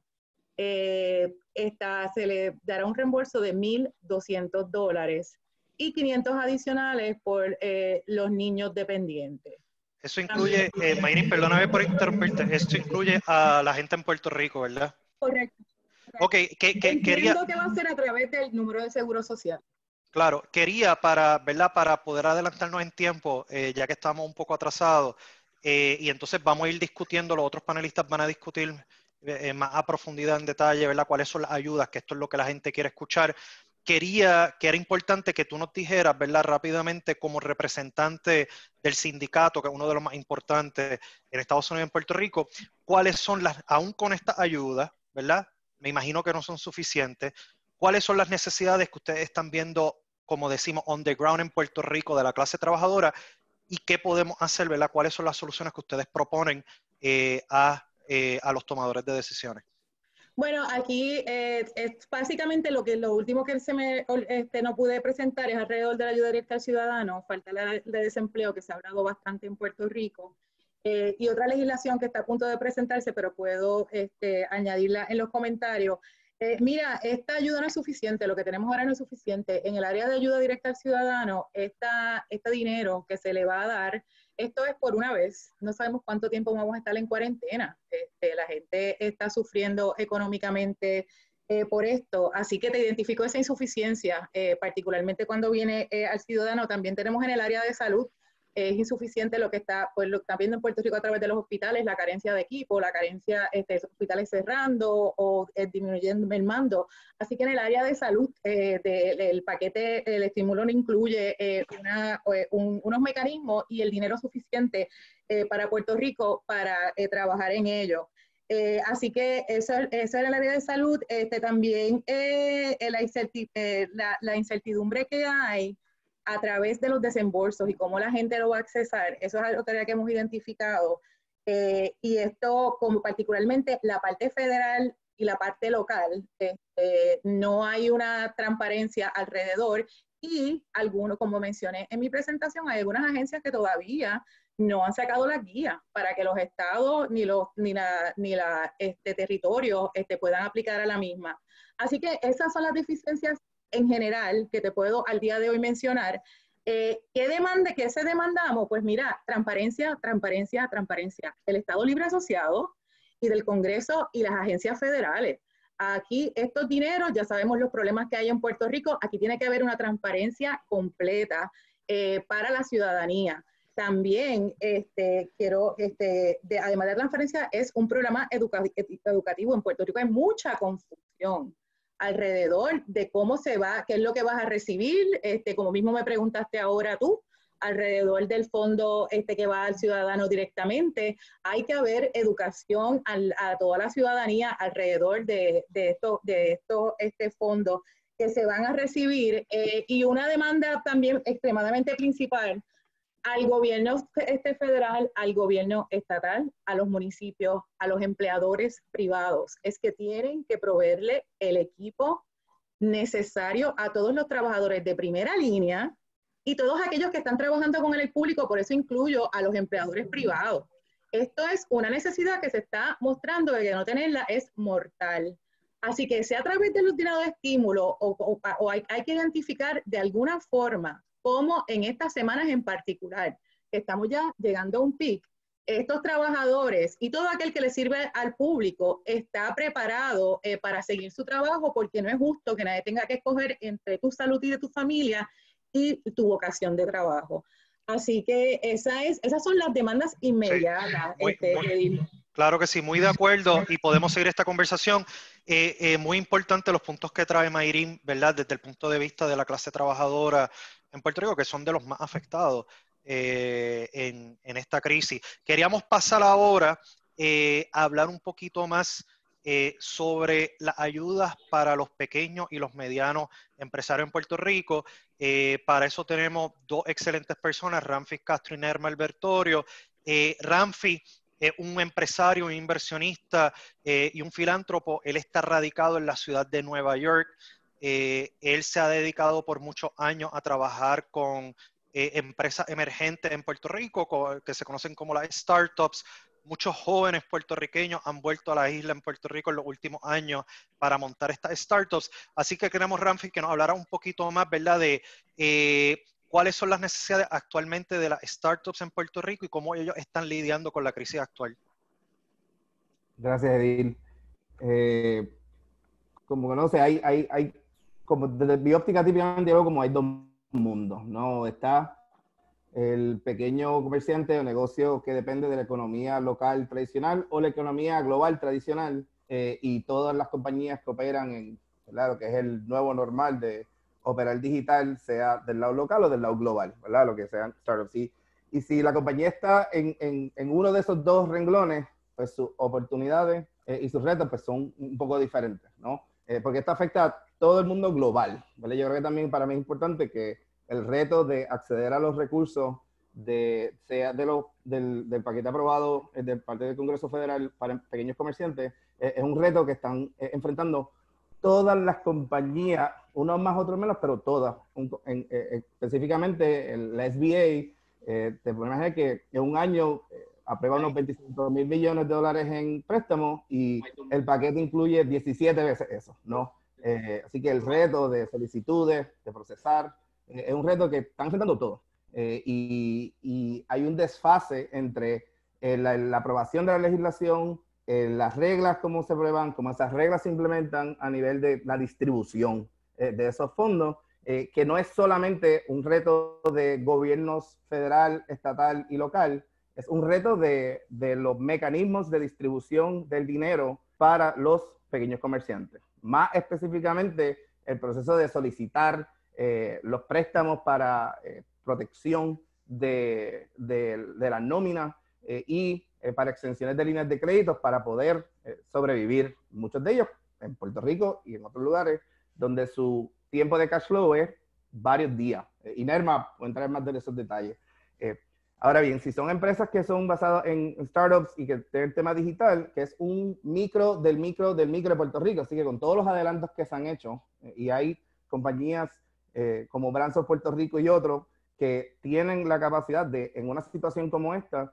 se le dará un reembolso de $1,200 y 500 adicionales por los niños dependientes. Eso incluye, Mayrin, perdóname por interrumpirte, esto incluye a la gente en Puerto Rico, ¿verdad? Correcto. Ok, Entiendo que va a ser a través del número de seguro social. Claro, quería ¿verdad? Para poder adelantarnos en tiempo, ya que estamos un poco atrasados, y entonces vamos a ir discutiendo, los otros panelistas van a discutir más a profundidad en detalle, ¿verdad? Cuáles son las ayudas, que esto es lo que la gente quiere escuchar. Que era importante que tú nos dijeras, ¿verdad? Rápidamente, como representante del sindicato, que es uno de los más importantes en Estados Unidos y en Puerto Rico, cuáles son aún con estas ayudas, ¿verdad? Me imagino que no son suficientes. ¿Cuáles son las necesidades que ustedes están viendo, como decimos, on the ground en Puerto Rico de la clase trabajadora? ¿Y qué podemos hacer, ¿verdad? ¿Cuáles son las soluciones que ustedes proponen a los tomadores de decisiones? Bueno, aquí es básicamente lo último que no pude presentar es alrededor de la ayuda directa al ciudadano, falta de desempleo que se ha hablado bastante en Puerto Rico, y otra legislación que está a punto de presentarse, pero puedo añadirla en los comentarios. Mira, esta ayuda no es suficiente, lo que tenemos ahora no es suficiente. En el área de ayuda directa al ciudadano, este dinero que se le va a dar, esto es por una vez, no sabemos cuánto tiempo vamos a estar en cuarentena. La gente está sufriendo económicamente por esto, así que te identifico esa insuficiencia, particularmente cuando viene al ciudadano. También tenemos en el área de salud, es insuficiente lo que está viendo en Puerto Rico a través de los hospitales, la carencia de equipo, la carencia de hospitales cerrando o disminuyendo, mermando. Así que en el área de salud, el paquete, el estímulo no incluye unos mecanismos y el dinero suficiente para Puerto Rico para trabajar en ello. Así que eso es el área de salud. También la incertidumbre que hay a través de los desembolsos y cómo la gente lo va a accesar, eso es algo que hemos identificado. Y esto, como particularmente la parte federal y la parte local, no hay una transparencia alrededor, y algunos, como mencioné en mi presentación, hay algunas agencias que todavía no han sacado las guías para que los estados ni los territorios puedan aplicar a la misma. Así que esas son las deficiencias en general que te puedo al día de hoy mencionar. ¿Qué se demandamos? Pues mira, transparencia, transparencia, transparencia del Estado Libre Asociado y del Congreso y las agencias federales. Aquí estos dineros, ya sabemos los problemas que hay en Puerto Rico, aquí tiene que haber una transparencia completa para la ciudadanía. También además de transparencia, es un programa educativo. En Puerto Rico hay mucha confusión alrededor de cómo se va, qué es lo que vas a recibir, como mismo me preguntaste ahora tú, alrededor del fondo que va al ciudadano directamente. Hay que haber educación a toda la ciudadanía alrededor de estos fondos que se van a recibir, y una demanda también extremadamente principal al gobierno federal, al gobierno estatal, a los municipios, a los empleadores privados, es que tienen que proveerle el equipo necesario a todos los trabajadores de primera línea y todos aquellos que están trabajando con el público, por eso incluyo a los empleadores privados. Esto es una necesidad que se está mostrando, que no tenerla es mortal. Así que sea a través de los tirados de estímulo o hay que identificar de alguna forma cómo en estas semanas en particular, que estamos ya llegando a un pic, estos trabajadores y todo aquel que le sirve al público está preparado para seguir su trabajo, porque no es justo que nadie tenga que escoger entre tu salud y de tu familia y tu vocación de trabajo. Así que esas son las demandas inmediatas. Sí, claro que sí, muy de acuerdo, y podemos seguir esta conversación. Muy importante los puntos que trae Mayrin, ¿verdad? Desde el punto de vista de la clase trabajadora en Puerto Rico, que son de los más afectados en esta crisis. Queríamos pasar ahora a hablar un poquito más sobre las ayudas para los pequeños y los medianos empresarios en Puerto Rico. Para eso tenemos dos excelentes personas, Ramfis Castro y Nerma Albertorio. Ramfis es un empresario, un inversionista y un filántropo. Él está radicado en la ciudad de Nueva York. Él se ha dedicado por muchos años a trabajar con empresas emergentes en Puerto Rico, que se conocen como las startups. Muchos jóvenes puertorriqueños han vuelto a la isla en Puerto Rico en los últimos años para montar estas startups. Así que queremos, Ramfis, que nos hablara un poquito más, ¿verdad?, de cuáles son las necesidades actualmente de las startups en Puerto Rico y cómo ellos están lidiando con la crisis actual. Gracias, Edil. Como conoce, hay como desde mi óptica típicamente veo como hay dos mundos, ¿no? Está el pequeño comerciante o negocio que depende de la economía local tradicional o la economía global tradicional, y todas las compañías que operan en, ¿verdad?, lo que es el nuevo normal de operar digital, sea del lado local o del lado global, ¿verdad?, lo que sean startups. Y si la compañía está en uno de esos dos renglones, pues sus oportunidades y sus retos pues son un poco diferentes, ¿no? Porque esto afecta a todo el mundo global, ¿vale? Yo creo que también para mí es importante que el reto de acceder a los recursos sea del paquete aprobado de parte del Congreso Federal para pequeños comerciantes, es un reto que están enfrentando todas las compañías, unos más, otros menos, pero todas. Específicamente la SBA, te puedes imaginar que en un año aprueba unos 25,000 millones de dólares en préstamos y el paquete incluye 17 veces eso, ¿no? Así que el reto de solicitudes, de procesar, es un reto que están enfrentando todos. Y hay un desfase entre la aprobación de la legislación, las reglas, cómo se aprueban, cómo esas reglas se implementan a nivel de la distribución de esos fondos, que no es solamente un reto de gobiernos federal, estatal y local, es un reto de los mecanismos de distribución del dinero para los pequeños comerciantes. Más específicamente, el proceso de solicitar los préstamos para protección de la nómina y para extensiones de líneas de créditos para poder sobrevivir. Muchos de ellos en Puerto Rico y en otros lugares donde su tiempo de cash flow es varios días. Y Nerma puede entrar más de esos detalles. Ahora bien, si son empresas que son basadas en startups y que tienen tema digital, que es un micro del micro de Puerto Rico, así que con todos los adelantos que se han hecho, y hay compañías como Branson Puerto Rico y otros que tienen la capacidad de, en una situación como esta,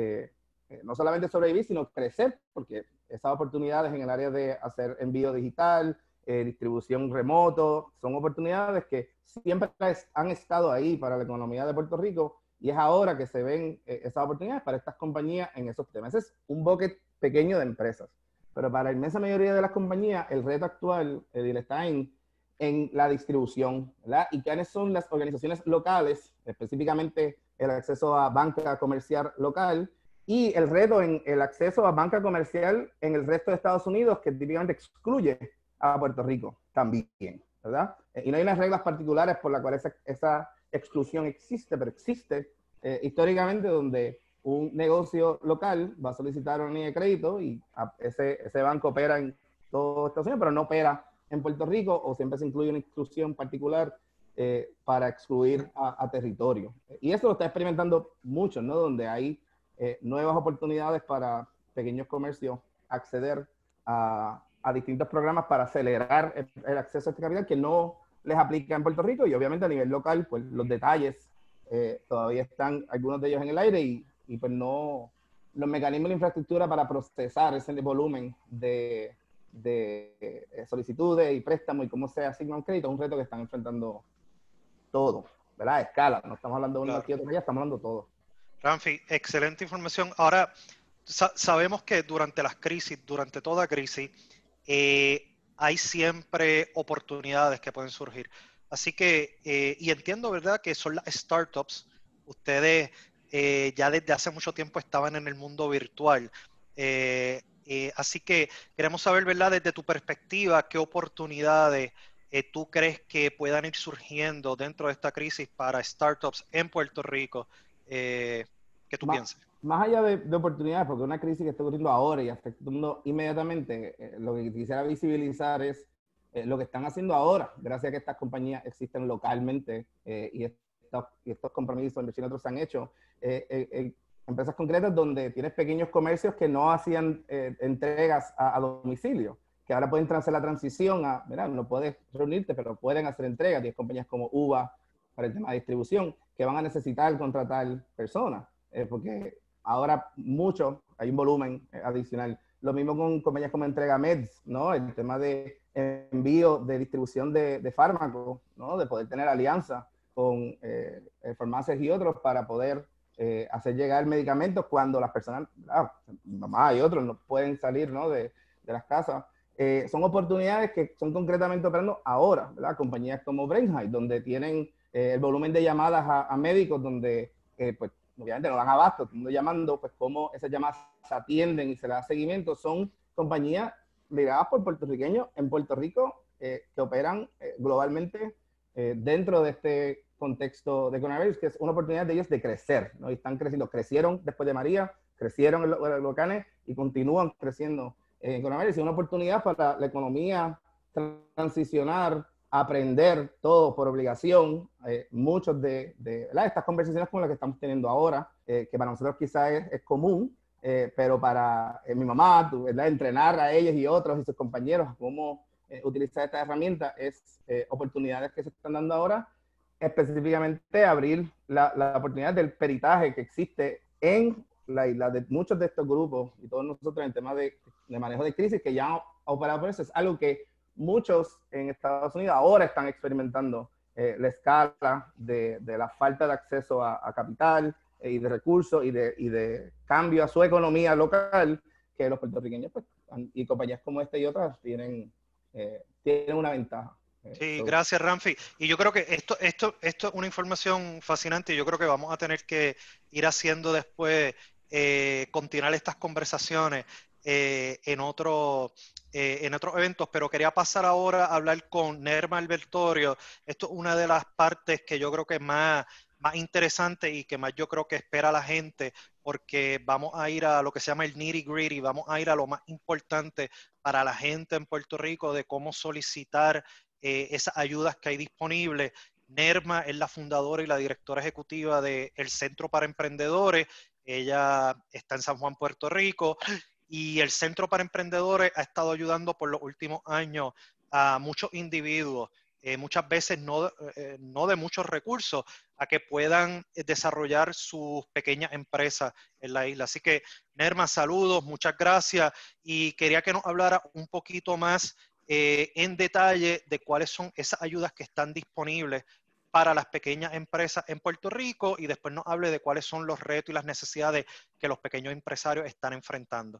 no solamente sobrevivir, sino crecer, porque esas oportunidades en el área de hacer envío digital, distribución remoto, son oportunidades que siempre han estado ahí para la economía de Puerto Rico, y es ahora que se ven esas oportunidades para estas compañías en esos temas. Ese es un bucket pequeño de empresas, pero para la inmensa mayoría de las compañías, el reto actual está en la distribución, ¿verdad? ¿Y quiénes son las organizaciones locales, específicamente el acceso a banca comercial local, y el reto en el acceso a banca comercial en el resto de Estados Unidos, que típicamente excluye a Puerto Rico también, ¿verdad? Y no hay unas reglas particulares por las cuales esa exclusión existe, pero existe históricamente, donde un negocio local va a solicitar una línea de crédito y ese banco opera en todo Estados Unidos, pero no opera en Puerto Rico, o siempre se incluye una exclusión particular para excluir a territorio. Y eso lo está experimentando mucho, ¿no? Donde hay nuevas oportunidades para pequeños comercios acceder a distintos programas para acelerar el acceso a este capital que no les aplica en Puerto Rico, y obviamente a nivel local, pues los detalles todavía están, algunos de ellos en el aire, y pues no, los mecanismos de infraestructura para procesar ese volumen de solicitudes y préstamos y cómo se asigna un crédito es un reto que están enfrentando todos, ¿verdad? A escala, no estamos hablando de uno aquí, otro allá, estamos hablando de todos. Ramfi, excelente información. Ahora, sabemos que durante las crisis, durante toda crisis, hay siempre oportunidades que pueden surgir. Así que, y entiendo, ¿verdad?, que son las startups. Ustedes ya desde hace mucho tiempo estaban en el mundo virtual. Así que queremos saber, ¿verdad?, desde tu perspectiva, qué oportunidades tú crees que puedan ir surgiendo dentro de esta crisis para startups en Puerto Rico. ¿Qué tú piensas? Más allá de oportunidades, porque una crisis que está ocurriendo ahora y afectando inmediatamente, lo que quisiera visibilizar es lo que están haciendo ahora, gracias a que estas compañías existen localmente y estos compromisos de inversión otros se han hecho. Empresas concretas donde tienes pequeños comercios que no hacían entregas a domicilio, que ahora pueden hacer la transición a, ¿verdad? No puedes reunirte, pero pueden hacer entregas. Tienes compañías como UVA para el tema de distribución, que van a necesitar contratar personas, porque ahora hay un volumen adicional. Lo mismo con compañías como Entrega Meds, ¿no? El tema de envío, de distribución de fármacos, ¿no? De poder tener alianza con farmacias y otros para poder hacer llegar medicamentos cuando las personas, mamá y otros, no pueden salir, ¿no? de las casas. Son oportunidades que son concretamente operando ahora, ¿verdad? Compañías como Brainhide, donde tienen el volumen de llamadas a médicos, donde pues obviamente no dan abasto, todo el mundo llamando, pues cómo esas llamadas se atienden y se le da seguimiento. Son compañías lideradas por puertorriqueños en Puerto Rico que operan globalmente dentro de este contexto de coronavirus, que es una oportunidad de ellos de crecer, ¿no? Y están creciendo, crecieron después de María, crecieron en los huracanes y continúan creciendo en coronavirus. Es una oportunidad para la economía transicionar, aprender todo por obligación. Muchos de estas conversaciones como las que estamos teniendo ahora, que para nosotros quizás es común, pero para mi mamá, ¿verdad? Entrenar a ellos y otros y sus compañeros cómo utilizar esta herramienta es oportunidades que se están dando ahora, específicamente abrir la oportunidad del peritaje que existe en la isla de muchos de estos grupos y todos nosotros en el tema de manejo de crisis que ya han operado por eso. Es algo que muchos en Estados Unidos ahora están experimentando, la escala de la falta de acceso a capital y de recursos y de cambio a su economía local, que los puertorriqueños pues, y compañías como esta y otras tienen una ventaja. Sí, gracias, Ramfi. Y yo creo que esto es una información fascinante y yo creo que vamos a tener que ir haciendo después, continuar estas conversaciones en otros eventos, pero quería pasar ahora a hablar con Nerma Albertorio. Esto es una de las partes que yo creo que es más interesante y que más yo creo que espera la gente, porque vamos a ir a lo que se llama el nitty gritty, vamos a ir a lo más importante para la gente en Puerto Rico de cómo solicitar esas ayudas que hay disponibles. Nerma es la fundadora y la directora ejecutiva del Centro para Emprendedores. Ella está en San Juan, Puerto Rico, y el Centro para Emprendedores ha estado ayudando por los últimos años a muchos individuos, muchas veces no de muchos recursos, a que puedan desarrollar sus pequeñas empresas en la isla. Así que, Nerma, saludos, muchas gracias, y quería que nos hablara un poquito más en detalle de cuáles son esas ayudas que están disponibles para las pequeñas empresas en Puerto Rico y después nos hable de cuáles son los retos y las necesidades que los pequeños empresarios están enfrentando.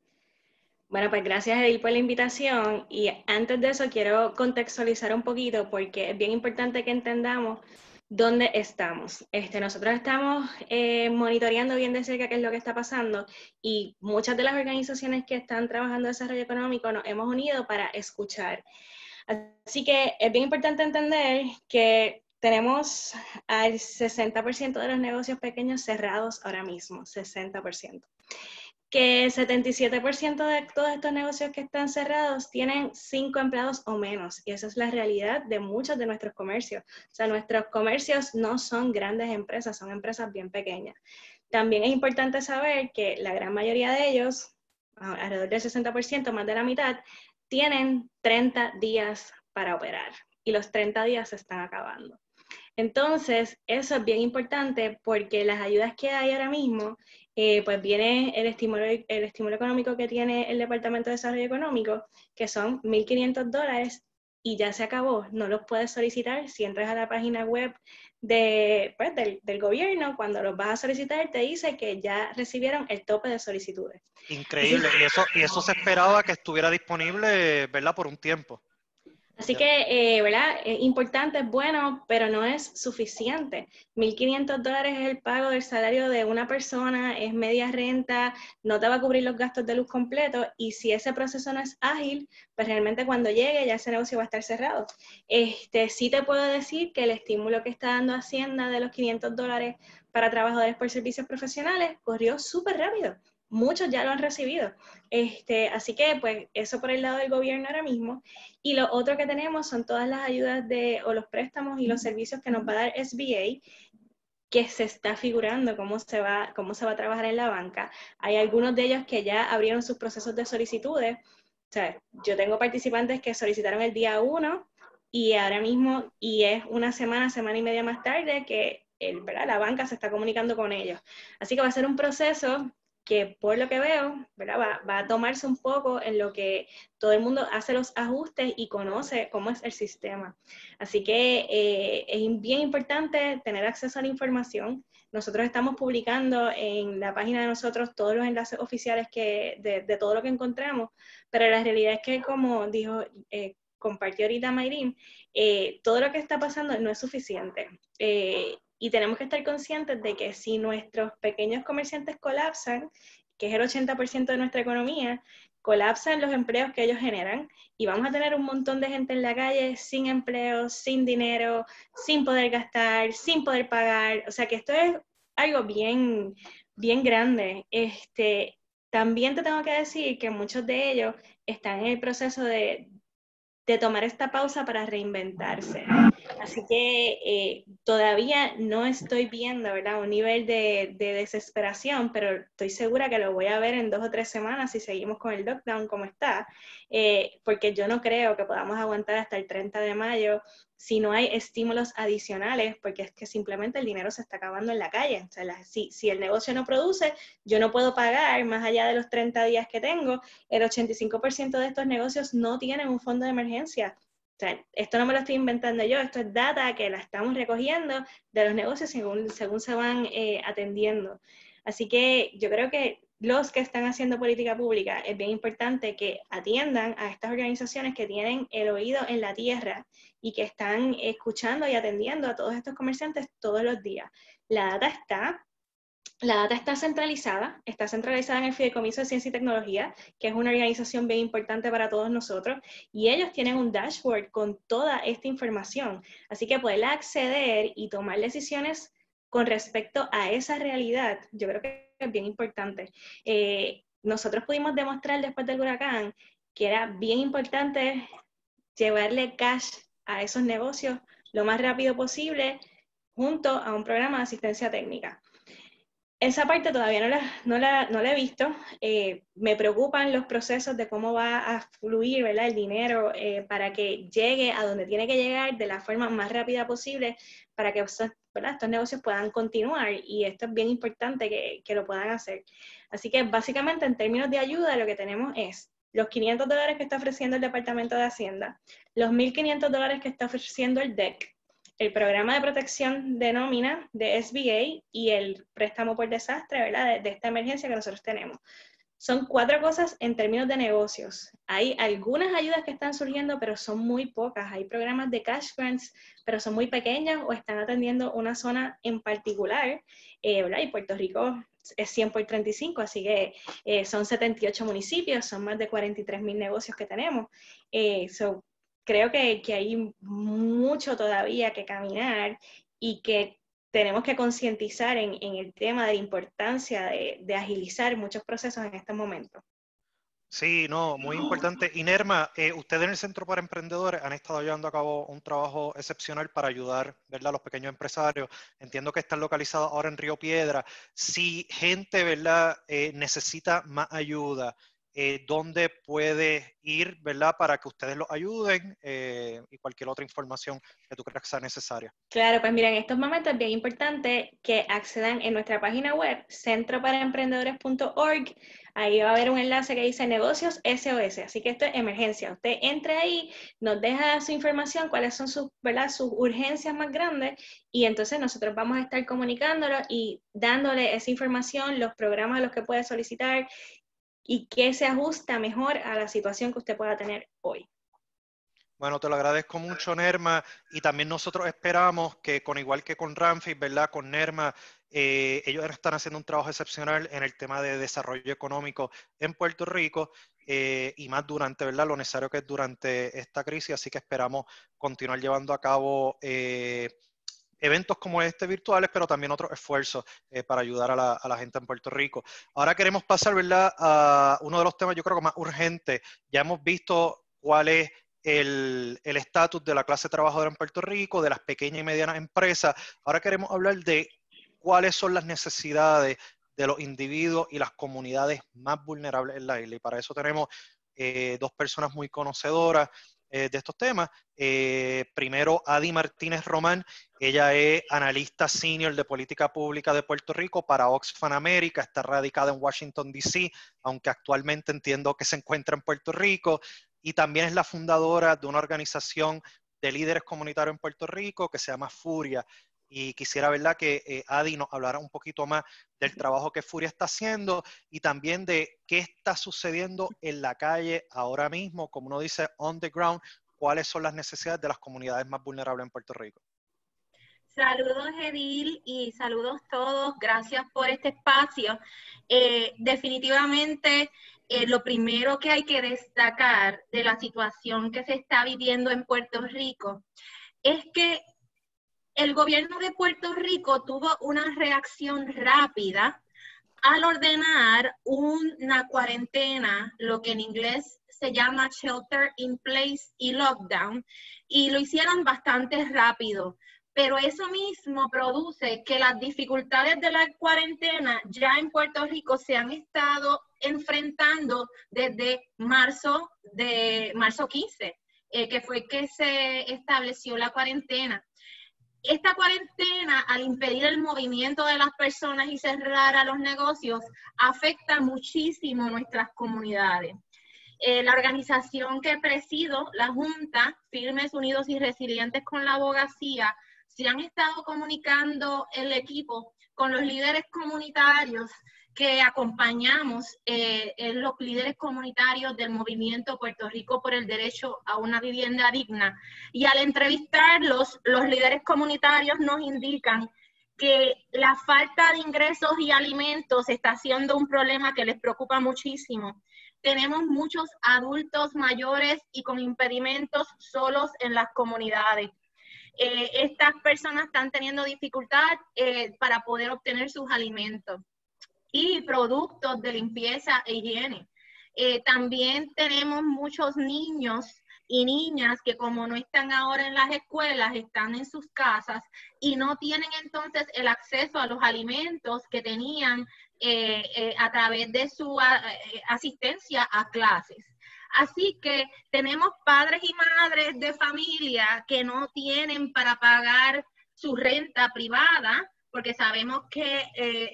Bueno, pues gracias, Edil, por la invitación. Y antes de eso quiero contextualizar un poquito porque es bien importante que entendamos dónde estamos. Nosotros estamos monitoreando bien de cerca qué es lo que está pasando y muchas de las organizaciones que están trabajando en desarrollo económico nos hemos unido para escuchar. Así que es bien importante entender que tenemos al 60% de los negocios pequeños cerrados ahora mismo, 60%. Que 77% de todos estos negocios que están cerrados tienen 5 empleados o menos, y esa es la realidad de muchos de nuestros comercios. O sea, nuestros comercios no son grandes empresas, son empresas bien pequeñas. También es importante saber que la gran mayoría de ellos, alrededor del 60%, más de la mitad, tienen 30 días para operar, y los 30 días se están acabando. Entonces, eso es bien importante porque las ayudas que hay ahora mismo, pues viene el estímulo económico que tiene el Departamento de Desarrollo Económico, que son $1,500 y ya se acabó, no los puedes solicitar. Si entras a la página web del gobierno, cuando los vas a solicitar te dice que ya recibieron el tope de solicitudes. Increíble, y eso se esperaba que estuviera disponible, ¿verdad? Por un tiempo. Así que, ¿verdad? Es importante, es bueno, pero no es suficiente. $1,500 es el pago del salario de una persona, es media renta, no te va a cubrir los gastos de luz completos, y si ese proceso no es ágil, pues realmente cuando llegue ya ese negocio va a estar cerrado. Sí te puedo decir que el estímulo que está dando Hacienda de los $500 para trabajadores por servicios profesionales corrió súper rápido. Muchos ya lo han recibido. Así que, pues, eso por el lado del gobierno ahora mismo. Y lo otro que tenemos son todas las ayudas o los préstamos y los servicios que nos va a dar SBA, que se está figurando cómo se va a trabajar en la banca. Hay algunos de ellos que ya abrieron sus procesos de solicitudes. O sea, yo tengo participantes que solicitaron el día 1 y ahora mismo, y es una semana y media más tarde que ¿verdad? La banca se está comunicando con ellos. Así que va a ser un proceso que por lo que veo, ¿verdad? Va a tomarse un poco en lo que todo el mundo hace los ajustes y conoce cómo es el sistema. Así que es bien importante tener acceso a la información. Nosotros estamos publicando en la página de nosotros todos los enlaces oficiales de todo lo que encontramos, pero la realidad es que, como compartió ahorita Mayrin, todo lo que está pasando no es suficiente. Y tenemos que estar conscientes de que si nuestros pequeños comerciantes colapsan, que es el 80% de nuestra economía, colapsan los empleos que ellos generan y vamos a tener un montón de gente en la calle sin empleo, sin dinero, sin poder gastar, sin poder pagar. O sea que esto es algo bien, bien grande. También te tengo que decir que muchos de ellos están en el proceso de tomar esta pausa para reinventarse. Así que todavía no estoy viendo, ¿verdad?, un nivel de desesperación, pero estoy segura que lo voy a ver en 2 o 3 semanas si seguimos con el lockdown como está, porque yo no creo que podamos aguantar hasta el 30 de mayo si no hay estímulos adicionales, porque es que simplemente el dinero se está acabando en la calle. O sea, si el negocio no produce, yo no puedo pagar más allá de los 30 días que tengo. El 85% de estos negocios no tienen un fondo de emergencia. O sea, esto no me lo estoy inventando yo, esto es data que la estamos recogiendo de los negocios según se van atendiendo. Así que yo creo que los que están haciendo política pública es bien importante que atiendan a estas organizaciones que tienen el oído en la tierra y que están escuchando y atendiendo a todos estos comerciantes todos los días. La data está centralizada en el Fideicomiso de Ciencia y Tecnología, que es una organización bien importante para todos nosotros, y ellos tienen un dashboard con toda esta información, así que poder acceder y tomar decisiones con respecto a esa realidad, yo creo que es bien importante. Nosotros pudimos demostrar después del huracán que era bien importante llevarle cash a esos negocios lo más rápido posible junto a un programa de asistencia técnica. Esa parte todavía no la he visto. Me preocupan los procesos de cómo va a fluir, ¿verdad?, el dinero para que llegue a donde tiene que llegar de la forma más rápida posible para que, ¿verdad?, estos negocios puedan continuar, y esto es bien importante que lo puedan hacer. Así que básicamente en términos de ayuda lo que tenemos es los $500 que está ofreciendo el Departamento de Hacienda, los $1,500 que está ofreciendo el DEC, el programa de protección de nómina de SBA y el préstamo por desastre, ¿verdad?, de esta emergencia que nosotros tenemos. Son 4 cosas en términos de negocios. Hay algunas ayudas que están surgiendo, pero son muy pocas. Hay programas de cash grants, pero son muy pequeños o están atendiendo una zona en particular, ¿verdad? Y Puerto Rico es 100 por 35, así que son 78 municipios, son más de 43,000 negocios que tenemos. Creo que hay mucho todavía que caminar y que tenemos que concientizar en el tema de la importancia de agilizar muchos procesos en estos momentos. Sí, no, muy importante. Inerma, ustedes en el Centro para Emprendedores han estado llevando a cabo un trabajo excepcional para ayudar, ¿verdad?, a los pequeños empresarios. Entiendo que están localizados ahora en Río Piedra. Si gente, ¿verdad?, necesita más ayuda dónde puede ir, ¿verdad? Para que ustedes los ayuden y cualquier otra información que tú creas que sea necesaria. Claro, pues mira, en estos momentos es bien importante que accedan en nuestra página web, centroparaemprendedores.org. Ahí va a haber un enlace que dice negocios SOS, así que esto es emergencia. Usted entre ahí, nos deja su información, cuáles son sus, ¿verdad?, sus urgencias más grandes, y entonces nosotros vamos a estar comunicándolo y dándole esa información, los programas a los que puede solicitar y qué se ajusta mejor a la situación que usted pueda tener hoy. Bueno, te lo agradezco mucho, Nerma, y también nosotros esperamos que, igual que con Ramfi, ¿verdad?, con Nerma, ellos están haciendo un trabajo excepcional en el tema de desarrollo económico en Puerto Rico, y más durante, ¿verdad?, lo necesario que es durante esta crisis, así que esperamos continuar llevando a cabo eventos como este virtuales, pero también otros esfuerzos para ayudar a la gente en Puerto Rico. Ahora queremos pasar, ¿verdad?, a uno de los temas yo creo que más urgentes. Ya hemos visto cuál es el estatus de la clase trabajadora en Puerto Rico, de las pequeñas y medianas empresas. Ahora queremos hablar de cuáles son las necesidades de los individuos y las comunidades más vulnerables en la isla. Y para eso tenemos dos personas muy conocedoras de estos temas. Primero, Adi Martínez Román. Ella es analista senior de política pública de Puerto Rico para Oxfam América. Está radicada en Washington, D.C., aunque actualmente entiendo que se encuentra en Puerto Rico. Y también es la fundadora de una organización de líderes comunitarios en Puerto Rico que se llama Furia. Y quisiera, ¿verdad?, que Adi nos hablara un poquito más del trabajo que Furia está haciendo y también de qué está sucediendo en la calle ahora mismo, como uno dice, on the ground, cuáles son las necesidades de las comunidades más vulnerables en Puerto Rico. Saludos, Edil, y saludos todos. Gracias por este espacio. Definitivamente, lo primero que hay que destacar de la situación que se está viviendo en Puerto Rico es que el gobierno de Puerto Rico tuvo una reacción rápida al ordenar una cuarentena, lo que en inglés se llama shelter in place y lockdown, y lo hicieron bastante rápido. Pero eso mismo produce que las dificultades de la cuarentena ya en Puerto Rico se han estado enfrentando desde marzo 15, que fue que se estableció la cuarentena. Esta cuarentena, al impedir el movimiento de las personas y cerrar a los negocios, afecta muchísimo nuestras comunidades. La organización que presido, la Junta, Firmes, Unidos y Resilientes con la Abogacía, se han estado comunicando el equipo con los líderes comunitarios que acompañamos, los líderes comunitarios del movimiento Puerto Rico por el derecho a una vivienda digna. Y al entrevistarlos, los líderes comunitarios nos indican que la falta de ingresos y alimentos está siendo un problema que les preocupa muchísimo. Tenemos muchos adultos mayores y con impedimentos solos en las comunidades. Estas personas están teniendo dificultad para poder obtener sus alimentos y productos de limpieza e higiene. También tenemos muchos niños y niñas que, como no están ahora en las escuelas, están en sus casas y no tienen entonces el acceso a los alimentos que tenían a través de su asistencia a clases. Así que tenemos padres y madres de familia que no tienen para pagar su renta privada, porque sabemos que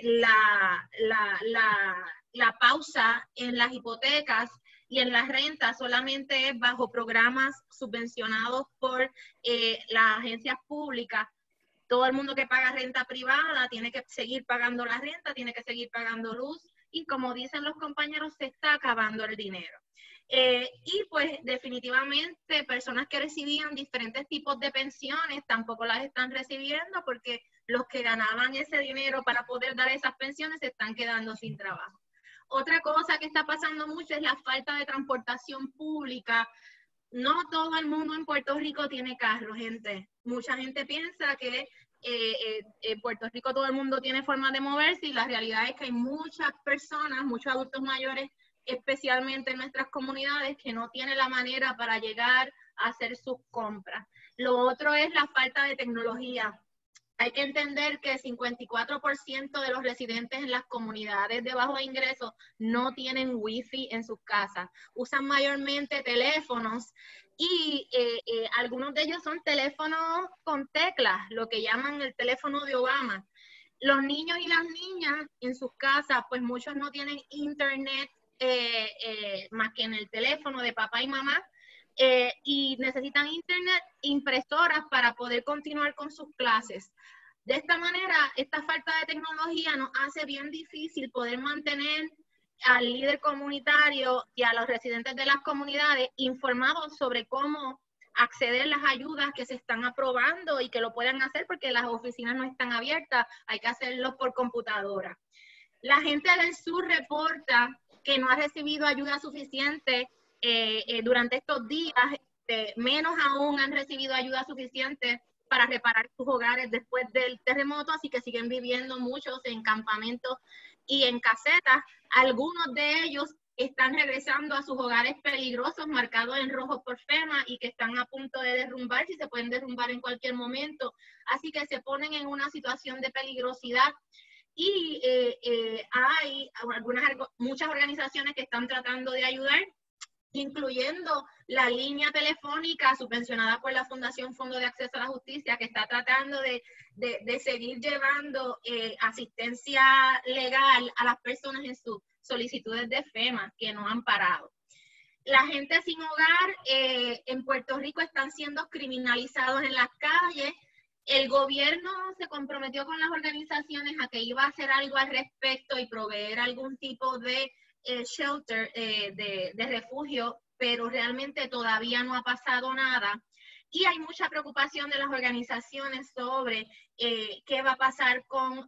la pausa en las hipotecas y en las rentas solamente es bajo programas subvencionados por las agencias públicas. Todo el mundo que paga renta privada tiene que seguir pagando la renta, tiene que seguir pagando luz, y como dicen los compañeros, se está acabando el dinero. Y pues definitivamente personas que recibían diferentes tipos de pensiones tampoco las están recibiendo, porque los que ganaban ese dinero para poder dar esas pensiones se están quedando sin trabajo. Otra cosa que está pasando mucho es la falta de transportación pública. No todo el mundo en Puerto Rico tiene carro, gente. Mucha gente piensa que en Puerto Rico todo el mundo tiene forma de moverse, y la realidad es que hay muchas personas, muchos adultos mayores, especialmente en nuestras comunidades, que no tienen la manera para llegar a hacer sus compras. Lo otro es la falta de tecnología. Hay que entender que el 54% de los residentes en las comunidades de bajos ingresos no tienen wifi en sus casas. Usan mayormente teléfonos y algunos de ellos son teléfonos con teclas, lo que llaman el teléfono de Obama. Los niños y las niñas en sus casas, pues muchos no tienen internet más que en el teléfono de papá y mamá. Y necesitan internet, impresoras para poder continuar con sus clases. De esta manera, esta falta de tecnología nos hace bien difícil poder mantener al líder comunitario y a los residentes de las comunidades informados sobre cómo acceder a las ayudas que se están aprobando y que lo puedan hacer porque las oficinas no están abiertas, hay que hacerlo por computadora. La gente del sur reporta que no ha recibido ayuda suficiente durante estos días, menos aún han recibido ayuda suficiente para reparar sus hogares después del terremoto, así que siguen viviendo muchos en campamentos y en casetas. Algunos de ellos están regresando a sus hogares peligrosos, marcados en rojo por FEMA y que están a punto de derrumbarse y se pueden derrumbar en cualquier momento. Así que se ponen en una situación de peligrosidad. Y hay muchas organizaciones que están tratando de ayudar, incluyendo la línea telefónica subvencionada por la Fundación Fondo de Acceso a la Justicia, que está tratando de seguir llevando asistencia legal a las personas en sus solicitudes de FEMA, que no han parado. La gente sin hogar en Puerto Rico están siendo criminalizados en las calles. El gobierno se comprometió con las organizaciones a que iba a hacer algo al respecto y proveer algún tipo de shelter, de refugio, pero realmente todavía no ha pasado nada. Y hay mucha preocupación de las organizaciones sobre qué va a pasar con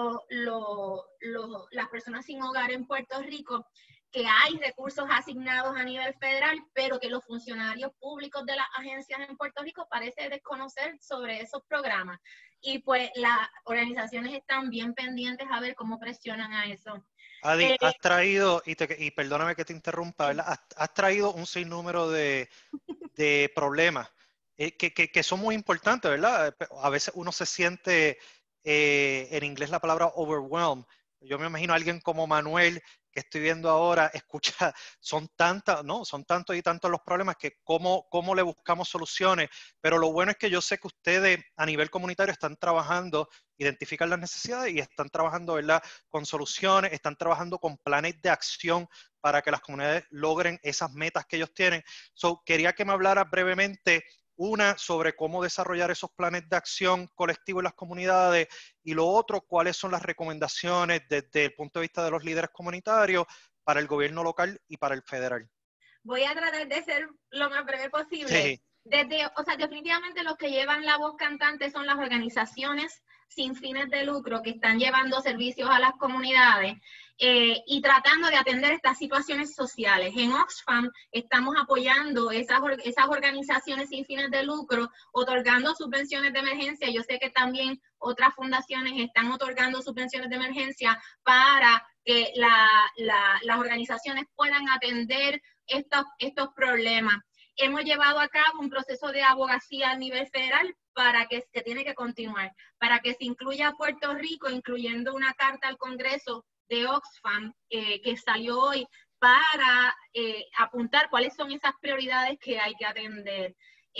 las personas sin hogar en Puerto Rico, que hay recursos asignados a nivel federal, pero que los funcionarios públicos de las agencias en Puerto Rico parece desconocer sobre esos programas. Y pues las organizaciones están bien pendientes a ver cómo presionan a eso. Adi, has traído, y perdóname que te interrumpa, ¿verdad? Has traído un sinnúmero de problemas que son muy importantes, ¿verdad? A veces uno se siente, en inglés la palabra overwhelmed. Yo me imagino a alguien como Manuel, que estoy viendo ahora, escucha, son tantos y tantos los problemas que cómo le buscamos soluciones, pero lo bueno es que yo sé que ustedes a nivel comunitario están trabajando, identifican las necesidades y están trabajando, ¿verdad?, con soluciones, están trabajando con planes de acción para que las comunidades logren esas metas que ellos tienen. Quería que me hablaras brevemente, una, sobre cómo desarrollar esos planes de acción colectivo en las comunidades, y lo otro, cuáles son las recomendaciones desde el punto de vista de los líderes comunitarios para el gobierno local y para el federal. Voy a tratar de ser lo más breve posible. Sí. Definitivamente los que llevan la voz cantante son las organizaciones sin fines de lucro que están llevando servicios a las comunidades y tratando de atender estas situaciones sociales. En Oxfam estamos apoyando esas organizaciones sin fines de lucro, otorgando subvenciones de emergencia. Yo sé que también otras fundaciones están otorgando subvenciones de emergencia para que las organizaciones puedan atender estos problemas. Hemos llevado a cabo un proceso de abogacía a nivel federal para que se tiene que continuar, para que se incluya a Puerto Rico, incluyendo una carta al Congreso de Oxfam que salió hoy para apuntar cuáles son esas prioridades que hay que atender.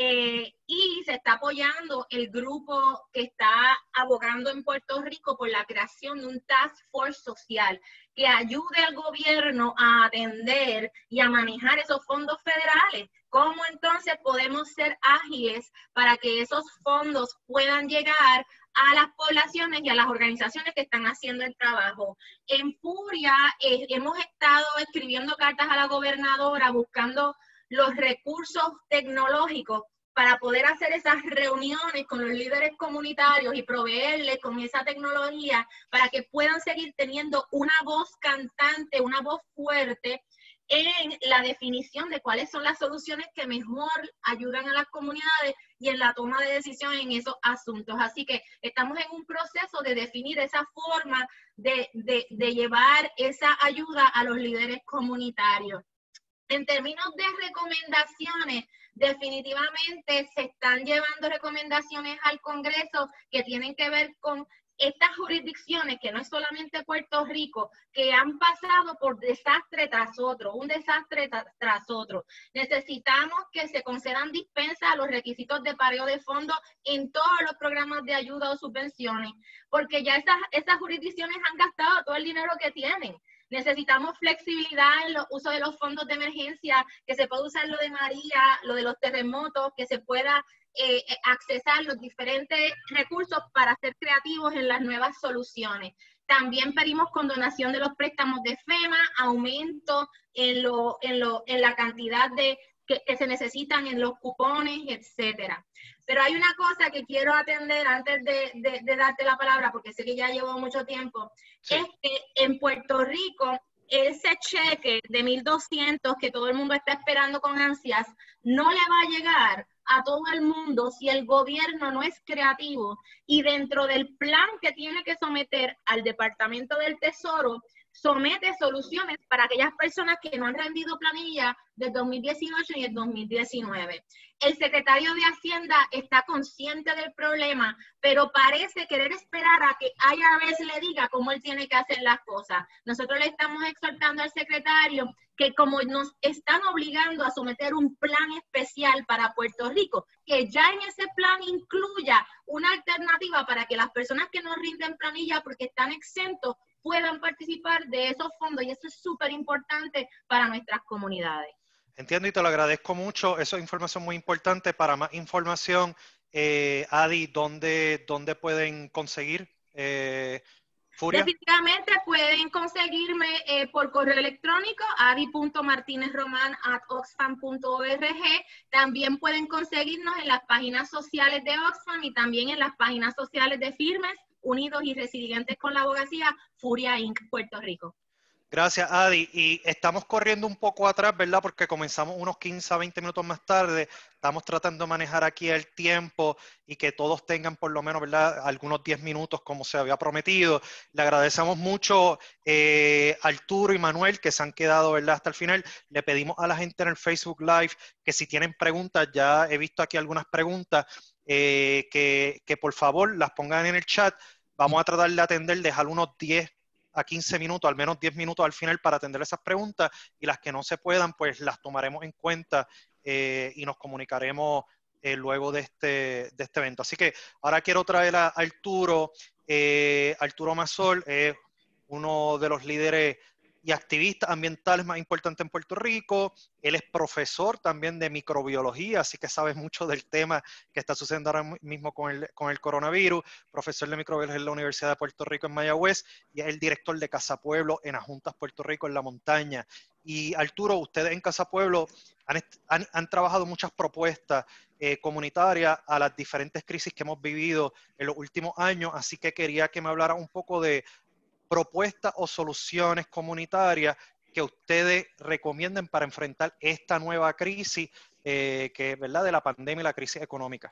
Y se está apoyando el grupo que está abogando en Puerto Rico por la creación de un task force social que ayude al gobierno a atender y a manejar esos fondos federales. ¿Cómo entonces podemos ser ágiles para que esos fondos puedan llegar a las poblaciones y a las organizaciones que están haciendo el trabajo? En Furia hemos estado escribiendo cartas a la gobernadora buscando los recursos tecnológicos para poder hacer esas reuniones con los líderes comunitarios y proveerles con esa tecnología para que puedan seguir teniendo una voz cantante, una voz fuerte en la definición de cuáles son las soluciones que mejor ayudan a las comunidades y en la toma de decisiones en esos asuntos. Así que estamos en un proceso de definir esa forma de llevar esa ayuda a los líderes comunitarios. En términos de recomendaciones, Definitivamente se están llevando recomendaciones al Congreso que tienen que ver con estas jurisdicciones, que no es solamente Puerto Rico, que han pasado por desastre tras otro, un desastre tras otro. Necesitamos que se concedan dispensas a los requisitos de pareo de fondos en todos los programas de ayuda o subvenciones, porque ya esas jurisdicciones han gastado todo el dinero que tienen. Necesitamos flexibilidad en los usos de los fondos de emergencia, que se pueda usar lo de María, lo de los terremotos, que se pueda accesar los diferentes recursos para ser creativos en las nuevas soluciones. También pedimos condonación de los préstamos de FEMA, aumento en la cantidad que se necesitan en los cupones, etcétera. Pero hay una cosa que quiero atender antes de darte la palabra, porque sé que ya llevo mucho tiempo, sí. Es que en Puerto Rico ese cheque de 1.200 que todo el mundo está esperando con ansias, no le va a llegar a todo el mundo si el gobierno no es creativo y dentro del plan que tiene que someter al Departamento del Tesoro, somete soluciones para aquellas personas que no han rendido planilla del 2018 y el 2019. El secretario de Hacienda está consciente del problema, pero parece querer esperar a que IRS le diga cómo él tiene que hacer las cosas. Nosotros le estamos exhortando al secretario que como nos están obligando a someter un plan especial para Puerto Rico, que ya en ese plan incluya una alternativa para que las personas que no rinden planilla porque están exentos puedan participar de esos fondos, y eso es súper importante para nuestras comunidades. Entiendo y te lo agradezco mucho. Eso es información muy importante. Para más información, Adi, ¿dónde pueden conseguir? Furia. Definitivamente pueden conseguirme por correo electrónico adi.martinezroman@oxfam.org. También pueden conseguirnos en las páginas sociales de Oxfam y también en las páginas sociales de Firmes, Unidos y Resilientes con la Abogacía, Furia Inc. Puerto Rico. Gracias, Adi. Y estamos corriendo un poco atrás, ¿verdad? Porque comenzamos unos 15 a 20 minutos más tarde. Estamos tratando de manejar aquí el tiempo y que todos tengan por lo menos, ¿verdad?, algunos 10 minutos como se había prometido. Le agradecemos mucho a Arturo y Manuel que se han quedado, ¿verdad?, hasta el final. Le pedimos a la gente en el Facebook Live que si tienen preguntas, ya he visto aquí algunas preguntas, que por favor las pongan en el chat. Vamos a tratar de atender, dejar unos 10 a 15 minutos, al menos 10 minutos al final para atender esas preguntas, y las que no se puedan, pues las tomaremos en cuenta y nos comunicaremos luego de este evento. Así que ahora quiero traer a Arturo, Arturo Masol, uno de los líderes y activistas ambientales más importantes en Puerto Rico. Él es profesor también de microbiología, así que sabe mucho del tema que está sucediendo ahora mismo con el coronavirus. Profesor de microbiología en la Universidad de Puerto Rico en Mayagüez y es el director de Casa Pueblo en Adjuntas Puerto Rico en la montaña. Y Arturo, ustedes en Casa Pueblo han trabajado muchas propuestas comunitarias a las diferentes crisis que hemos vivido en los últimos años, así que quería que me hablara un poco de propuestas o soluciones comunitarias que ustedes recomienden para enfrentar esta nueva crisis que, ¿verdad?, de la pandemia y la crisis económica.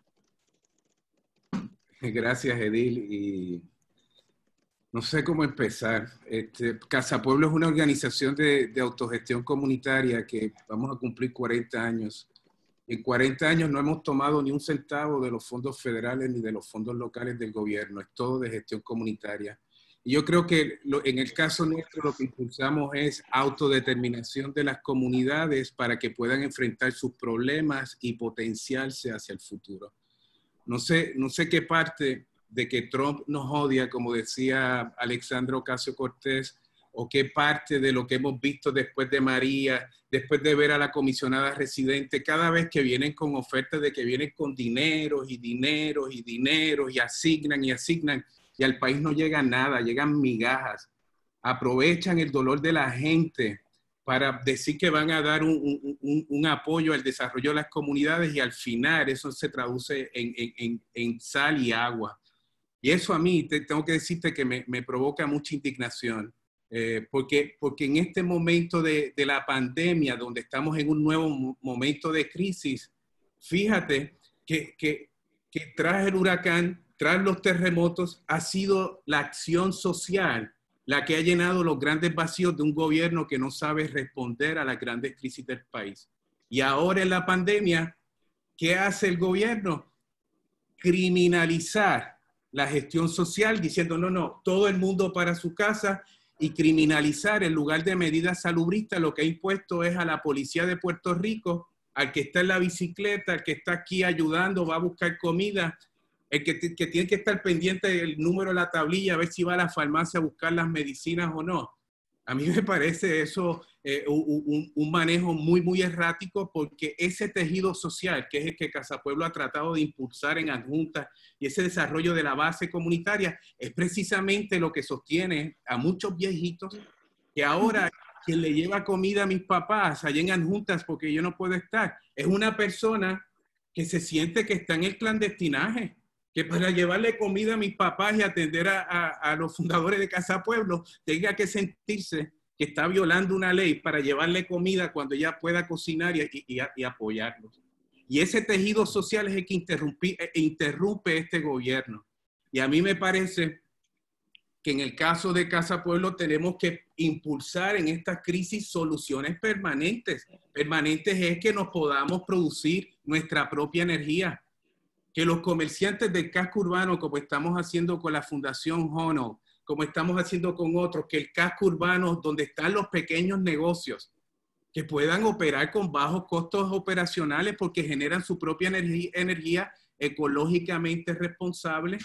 Gracias, Edil. Y no sé cómo empezar. Casa Pueblo es una organización de autogestión comunitaria que vamos a cumplir 40 años. En 40 años no hemos tomado ni un centavo de los fondos federales ni de los fondos locales del gobierno. Es todo de gestión comunitaria. Y yo creo que en el caso nuestro lo que impulsamos es autodeterminación de las comunidades para que puedan enfrentar sus problemas y potenciarse hacia el futuro. No sé qué parte de que Trump nos odia, como decía Alexandra Ocasio-Cortez, o qué parte de lo que hemos visto después de María, después de ver a la comisionada residente, cada vez que vienen con ofertas de que vienen con dineros y dineros y dineros y asignan, y al país no llega nada, llegan migajas. Aprovechan el dolor de la gente para decir que van a dar un apoyo al desarrollo de las comunidades y al final eso se traduce en sal y agua. Y eso a mí, tengo que decirte que me provoca mucha indignación, porque en este momento de la pandemia, donde estamos en un nuevo momento de crisis, fíjate que tras el huracán, tras los terremotos, ha sido la acción social la que ha llenado los grandes vacíos de un gobierno que no sabe responder a las grandes crisis del país. Y ahora en la pandemia ¿Qué hace el gobierno? Criminalizar la gestión social, diciendo, no, todo el mundo para su casa, y criminalizar en lugar de medidas salubristas. Lo que ha impuesto es a la policía de Puerto Rico, al que está en la bicicleta, al que está aquí ayudando, va a buscar comida, el que tiene que estar pendiente del número de la tablilla, a ver si va a la farmacia a buscar las medicinas o no. A mí me parece eso un manejo muy, muy errático, porque ese tejido social, que es el que Casapueblo ha tratado de impulsar en adjuntas, y ese desarrollo de la base comunitaria, es precisamente lo que sostiene a muchos viejitos que ahora quien le lleva comida a mis papás allá en adjuntas, porque yo no puedo estar, es una persona que se siente que está en el clandestinaje, que para llevarle comida a mis papás y atender a los fundadores de Casapueblo tenga que sentirse que está violando una ley para llevarle comida cuando ella pueda cocinar y apoyarlos. Y ese tejido social es el que interrumpe este gobierno. Y a mí me parece que en el caso de Casapueblo tenemos que impulsar en estas crisis soluciones permanentes. Permanentes es que nos podamos producir nuestra propia energía, que los comerciantes del casco urbano, como estamos haciendo con la Fundación Hono, como estamos haciendo con otros, que el casco urbano donde están los pequeños negocios, que puedan operar con bajos costos operacionales porque generan su propia energía ecológicamente responsable,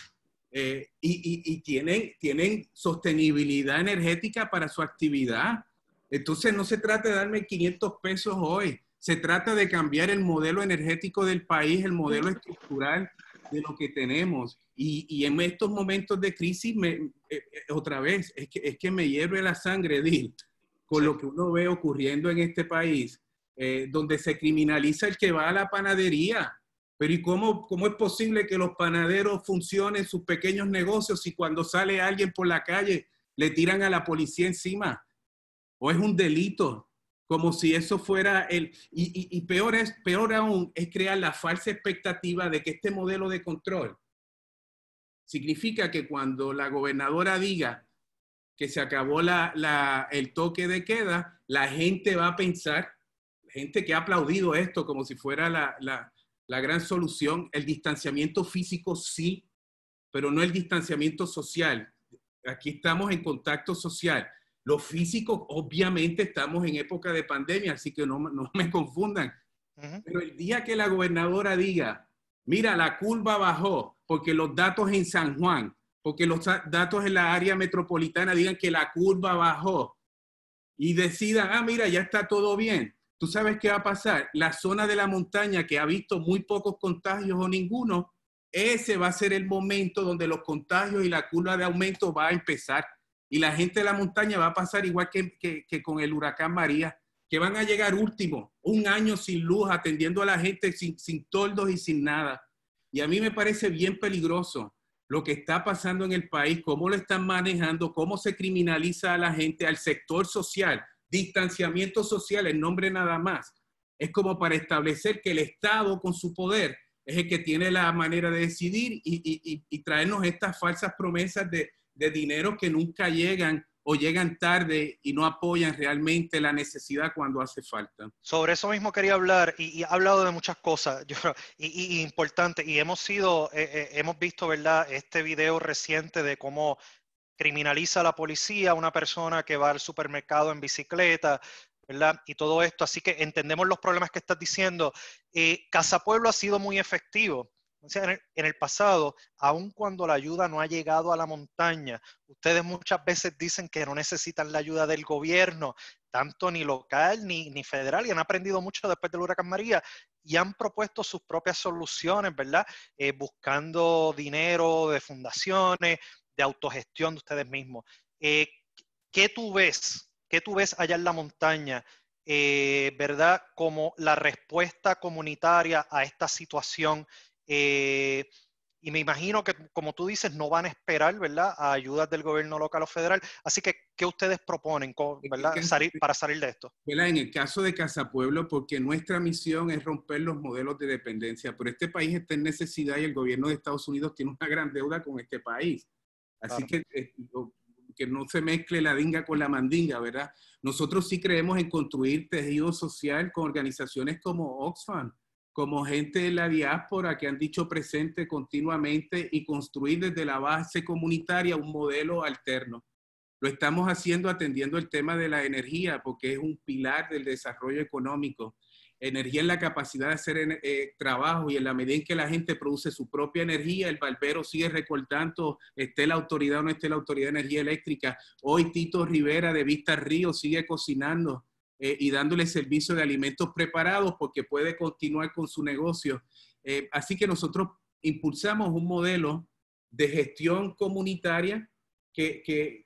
y tienen sostenibilidad energética para su actividad. Entonces no se trata de darme 500 pesos hoy, se trata de cambiar el modelo energético del país, el modelo estructural de lo que tenemos. Y en estos momentos de crisis, otra vez, es que me hierve la sangre, Edil, con lo que uno ve ocurriendo en este país, donde se criminaliza el que va a la panadería. Pero ¿y cómo es posible que los panaderos funcionen sus pequeños negocios si cuando sale alguien por la calle le tiran a la policía encima? ¿O es un delito? Como si eso fuera y peor aún es crear la falsa expectativa de que este modelo de control significa que cuando la gobernadora diga que se acabó el toque de queda, la gente va a pensar, gente que ha aplaudido esto como si fuera la gran solución, el distanciamiento físico sí, pero no el distanciamiento social. Aquí estamos en contacto social. Lo físico, obviamente, estamos en época de pandemia, así que no me confundan. Pero el día que la gobernadora diga, mira, la curva bajó, porque los datos en San Juan, porque los datos en la área metropolitana digan que la curva bajó, y decidan, mira, ya está todo bien. ¿Tú sabes qué va a pasar? La zona de la montaña que ha visto muy pocos contagios o ninguno, ese va a ser el momento donde los contagios y la curva de aumento va a empezar. Y la gente de la montaña va a pasar igual que con el huracán María, que van a llegar último, un año sin luz, atendiendo a la gente sin toldos y sin nada. Y a mí me parece bien peligroso lo que está pasando en el país, cómo lo están manejando, cómo se criminaliza a la gente, al sector social, distanciamiento social, el nombre nada más. Es como para establecer que el Estado con su poder es el que tiene la manera de decidir y traernos estas falsas promesas de dinero que nunca llegan o llegan tarde y no apoyan realmente la necesidad cuando hace falta. Sobre eso mismo quería hablar y he hablado de muchas cosas y importantes, y hemos visto, ¿verdad?, este video reciente de cómo criminaliza a la policía a una persona que va al supermercado en bicicleta, ¿verdad? Y todo esto, así que entendemos los problemas que estás diciendo. Casapueblo ha sido muy efectivo. O sea, en el pasado, aun cuando la ayuda no ha llegado a la montaña, ustedes muchas veces dicen que no necesitan la ayuda del gobierno, tanto ni local ni federal, y han aprendido mucho después del huracán María y han propuesto sus propias soluciones, ¿verdad? Buscando dinero de fundaciones, de autogestión de ustedes mismos. ¿Qué tú ves? ¿Qué tú ves allá en la montaña? ¿Verdad? Como la respuesta comunitaria a esta situación. Y me imagino que, como tú dices, no van a esperar, ¿verdad?, a ayudas del gobierno local o federal. Así que, ¿qué ustedes proponen, ¿verdad?, para salir de esto? En el caso de Casapueblo, porque nuestra misión es romper los modelos de dependencia, pero este país está en necesidad y el gobierno de Estados Unidos tiene una gran deuda con este país. Así claro. Que no se mezcle la dinga con la mandinga, ¿verdad? Nosotros sí creemos en construir tejido social con organizaciones como Oxfam, como gente de la diáspora que han dicho presente continuamente y construir desde la base comunitaria un modelo alterno. Lo estamos haciendo atendiendo el tema de la energía, porque es un pilar del desarrollo económico. Energía es la capacidad de hacer trabajo, y en la medida en que la gente produce su propia energía, el barbero sigue recortando, esté la autoridad o no esté la autoridad de energía eléctrica. Hoy Tito Rivera de Vista Río sigue cocinando y dándole servicio de alimentos preparados porque puede continuar con su negocio. Así que nosotros impulsamos un modelo de gestión comunitaria que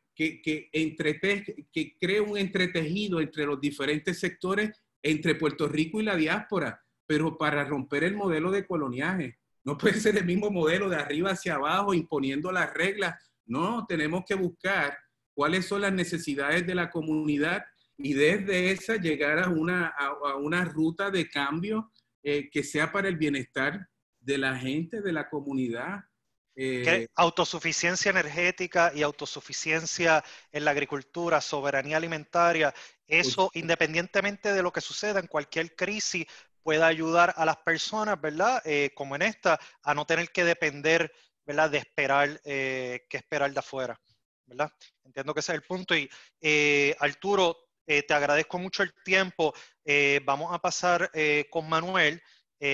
cree un entretejido entre los diferentes sectores, entre Puerto Rico y la diáspora, pero para romper el modelo de coloniaje. No puede ser el mismo modelo de arriba hacia abajo, imponiendo las reglas. No, tenemos que buscar cuáles son las necesidades de la comunidad y desde esa llegar a una ruta de cambio que sea para el bienestar de la gente, de la comunidad. Autosuficiencia energética y autosuficiencia en la agricultura, soberanía alimentaria, eso independientemente de lo que suceda en cualquier crisis puede ayudar a las personas, ¿verdad? Como en esta, a no tener que depender, ¿verdad? De esperar, que esperar de afuera, ¿verdad? Entiendo que ese es el punto. Y Arturo, te agradezco mucho el tiempo. Vamos a pasar con Manuel.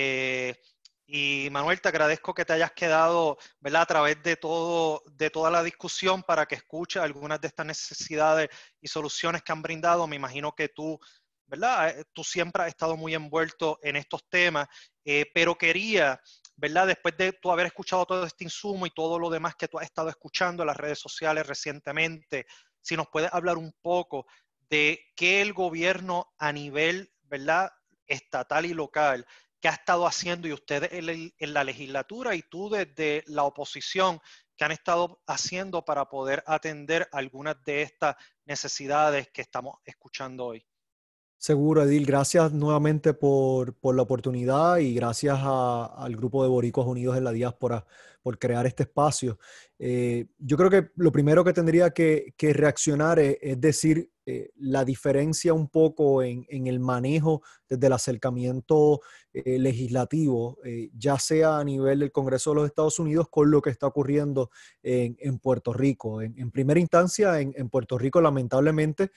Y Manuel, te agradezco que te hayas quedado, ¿verdad?, a través de toda la discusión para que escuches algunas de estas necesidades y soluciones que han brindado. Me imagino que tú, ¿verdad?, tú siempre has estado muy envuelto en estos temas, pero quería, ¿verdad?, después de tú haber escuchado todo este insumo y todo lo demás que tú has estado escuchando en las redes sociales recientemente, si nos puedes hablar un poco de qué el gobierno a nivel, ¿verdad?, estatal y local, que ha estado haciendo, y ustedes en la legislatura y tú desde la oposición, que han estado haciendo para poder atender algunas de estas necesidades que estamos escuchando hoy. Seguro, Edil. Gracias nuevamente por la oportunidad y gracias al Grupo de Boricuas Unidos en la Diáspora por crear este espacio. Yo creo que lo primero que tendría que reaccionar es decir, la diferencia un poco en el manejo desde el acercamiento legislativo, ya sea a nivel del Congreso de los Estados Unidos con lo que está ocurriendo en Puerto Rico. En primera instancia, en Puerto Rico, lamentablemente,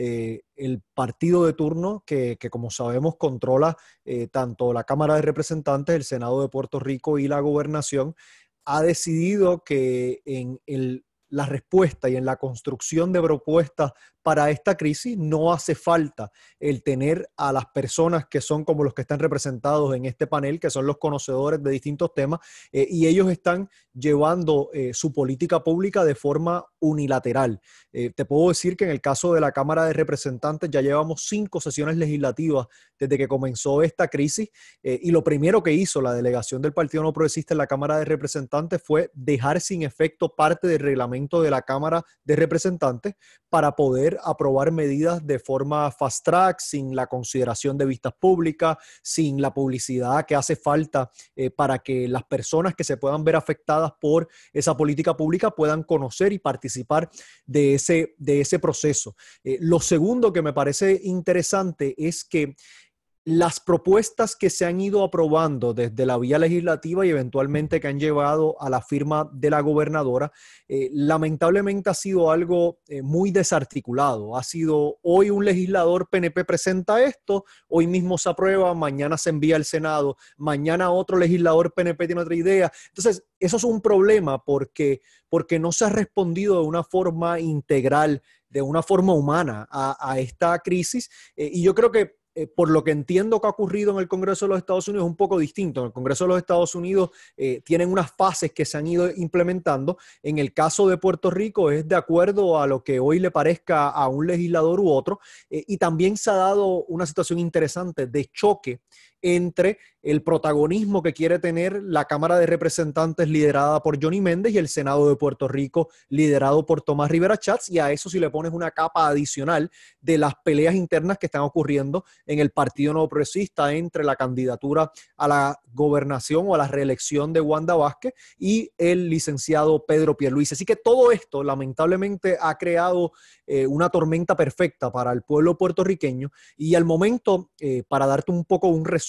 el partido de turno que como sabemos controla tanto la Cámara de Representantes, el Senado de Puerto Rico y la Gobernación, ha decidido que en la respuesta y en la construcción de propuestas para esta crisis no hace falta el tener a las personas que son como los que están representados en este panel, que son los conocedores de distintos temas, y ellos están llevando su política pública de forma unilateral. Te puedo decir que en el caso de la Cámara de Representantes ya llevamos 5 sesiones legislativas desde que comenzó esta crisis, y lo primero que hizo la delegación del Partido No Progresista en la Cámara de Representantes fue dejar sin efecto parte del reglamento de la Cámara de Representantes para poder aprobar medidas de forma fast track, sin la consideración de vistas públicas, sin la publicidad que hace falta para que las personas que se puedan ver afectadas por esa política pública puedan conocer y participar de ese proceso. Lo segundo que me parece interesante es que las propuestas que se han ido aprobando desde la vía legislativa y eventualmente que han llevado a la firma de la gobernadora, lamentablemente ha sido algo muy desarticulado. Ha sido hoy un legislador PNP presenta esto, hoy mismo se aprueba, mañana se envía al Senado, mañana otro legislador PNP tiene otra idea. Entonces, eso es un problema porque no se ha respondido de una forma integral, de una forma humana a esta crisis. Y yo creo que por lo que entiendo que ha ocurrido en el Congreso de los Estados Unidos es un poco distinto. En el Congreso de los Estados Unidos tienen unas fases que se han ido implementando. En el caso de Puerto Rico es de acuerdo a lo que hoy le parezca a un legislador u otro. Y también se ha dado una situación interesante de choque entre el protagonismo que quiere tener la Cámara de Representantes liderada por Johnny Méndez y el Senado de Puerto Rico liderado por Tomás Rivera Schatz, y a eso si le pones una capa adicional de las peleas internas que están ocurriendo en el Partido No Progresista entre la candidatura a la gobernación o a la reelección de Wanda Vázquez y el licenciado Pedro Pierluisi. Así que todo esto lamentablemente ha creado una tormenta perfecta para el pueblo puertorriqueño, y al momento, para darte un poco un resumen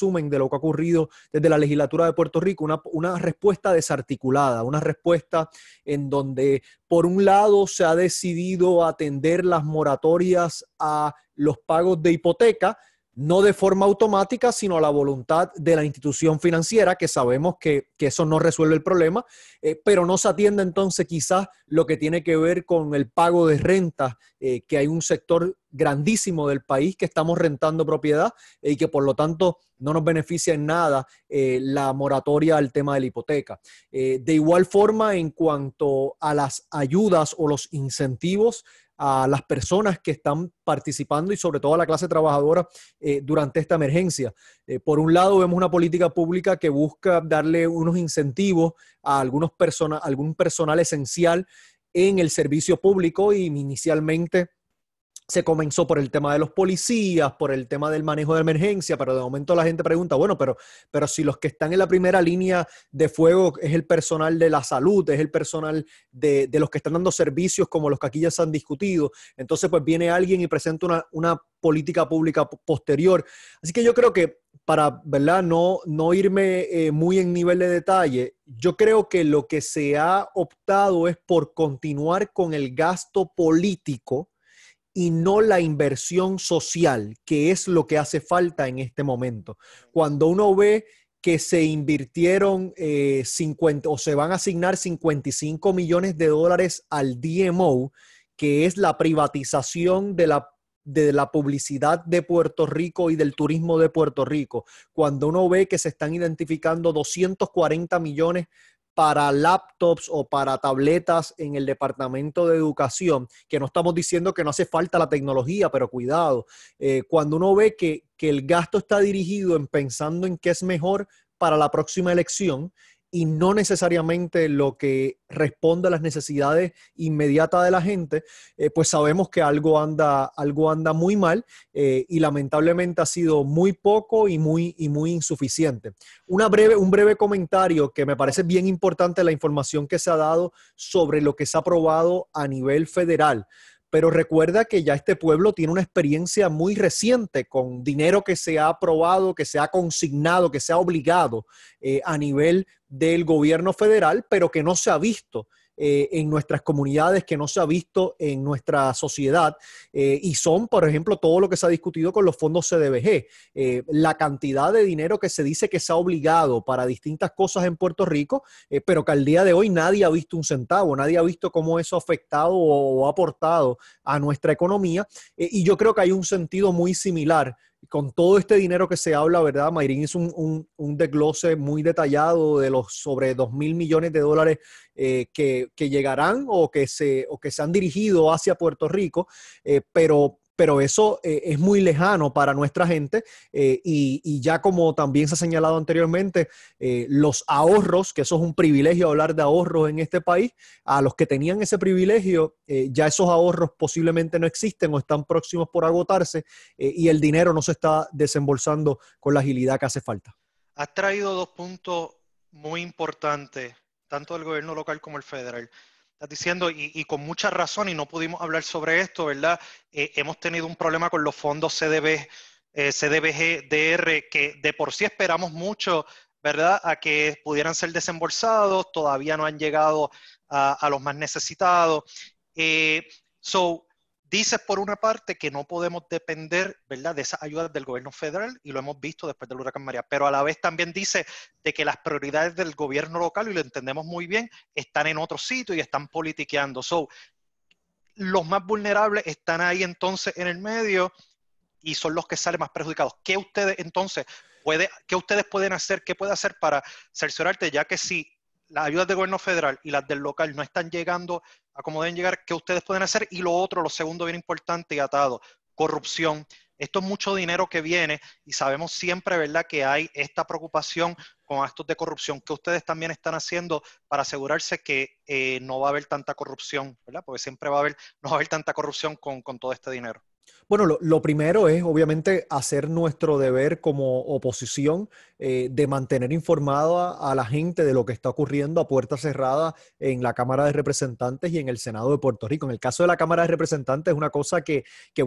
resumen de lo que ha ocurrido desde la legislatura de Puerto Rico, una respuesta desarticulada, una respuesta en donde por un lado se ha decidido atender las moratorias a los pagos de hipoteca, no de forma automática, sino a la voluntad de la institución financiera, que sabemos que eso no resuelve el problema, pero no se atiende entonces quizás lo que tiene que ver con el pago de rentas, que hay un sector grandísimo del país que estamos rentando propiedad y que por lo tanto no nos beneficia en nada la moratoria al tema de la hipoteca. De igual forma, en cuanto a las ayudas o los incentivos a las personas que están participando y sobre todo a la clase trabajadora durante esta emergencia. Por un lado, vemos una política pública que busca darle unos incentivos a algún personal esencial en el servicio público y inicialmente se comenzó por el tema de los policías, por el tema del manejo de emergencia, pero de momento la gente pregunta, bueno, pero si los que están en la primera línea de fuego es el personal de la salud, es el personal de los que están dando servicios como los que aquí ya se han discutido, entonces pues viene alguien y presenta una política pública posterior. Así que yo creo que para, ¿verdad?, no irme muy en nivel de detalle, yo creo que lo que se ha optado es por continuar con el gasto político y no la inversión social, que es lo que hace falta en este momento. Cuando uno ve que se invirtieron 50 o se van a asignar $55 millones al DMO, que es la privatización de la publicidad de Puerto Rico y del turismo de Puerto Rico. Cuando uno ve que se están identificando 240 millones para laptops o para tabletas en el Departamento de Educación, que no estamos diciendo que no hace falta la tecnología, pero cuidado, cuando uno ve que el gasto está dirigido en pensando en qué es mejor para la próxima elección y no necesariamente lo que responde a las necesidades inmediatas de la gente, pues sabemos que algo anda muy mal y lamentablemente ha sido muy poco y muy insuficiente. Un breve comentario que me parece bien importante, la información que se ha dado sobre lo que se ha aprobado a nivel federal. Pero recuerda que ya este pueblo tiene una experiencia muy reciente con dinero que se ha aprobado, que se ha consignado, que se ha obligado a nivel del gobierno federal, pero que no se ha visto en nuestras comunidades, que no se ha visto en nuestra sociedad, y son, por ejemplo, todo lo que se ha discutido con los fondos CDBG, la cantidad de dinero que se dice que se ha obligado para distintas cosas en Puerto Rico, pero que al día de hoy nadie ha visto un centavo, nadie ha visto cómo eso ha afectado o ha aportado a nuestra economía, y yo creo que hay un sentido muy similar con todo este dinero que se habla, ¿verdad? Mayrín hizo un desglose muy detallado de los sobre $2,000 millones que llegarán o que se han dirigido hacia Puerto Rico, pero eso es muy lejano para nuestra gente y ya como también se ha señalado anteriormente, los ahorros, que eso es un privilegio hablar de ahorros en este país, a los que tenían ese privilegio, ya esos ahorros posiblemente no existen o están próximos por agotarse y el dinero no se está desembolsando con la agilidad que hace falta. Has traído dos puntos muy importantes, tanto del gobierno local como el federal. Estás diciendo, y con mucha razón, y no pudimos hablar sobre esto, ¿verdad? Hemos tenido un problema con los fondos CDBG-DR, que de por sí esperamos mucho, ¿verdad?, a que pudieran ser desembolsados, todavía no han llegado a los más necesitados. Dices por una parte que no podemos depender, ¿verdad?, de esas ayudas del gobierno federal, y lo hemos visto después del huracán María, pero a la vez también dice de que las prioridades del gobierno local, y lo entendemos muy bien, están en otro sitio y están politiqueando. Los más vulnerables están ahí entonces en el medio y son los que salen más perjudicados. ¿Qué ustedes entonces pueden hacer? ¿Qué puede hacer para cerciorarte, ya que si las ayudas del gobierno federal y las del local no están llegando a como deben llegar, qué ustedes pueden hacer? Y lo segundo bien importante y atado, corrupción. Esto es mucho dinero que viene y sabemos siempre, ¿verdad?, que hay esta preocupación con actos de corrupción. ¿Qué ustedes también están haciendo para asegurarse que no va a haber tanta corrupción, ¿verdad? Porque siempre no va a haber tanta corrupción con todo este dinero. Bueno, lo primero es obviamente hacer nuestro deber como oposición de mantener informada a la gente de lo que está ocurriendo a puerta cerrada en la Cámara de Representantes y en el Senado de Puerto Rico. En el caso de la Cámara de Representantes es una cosa que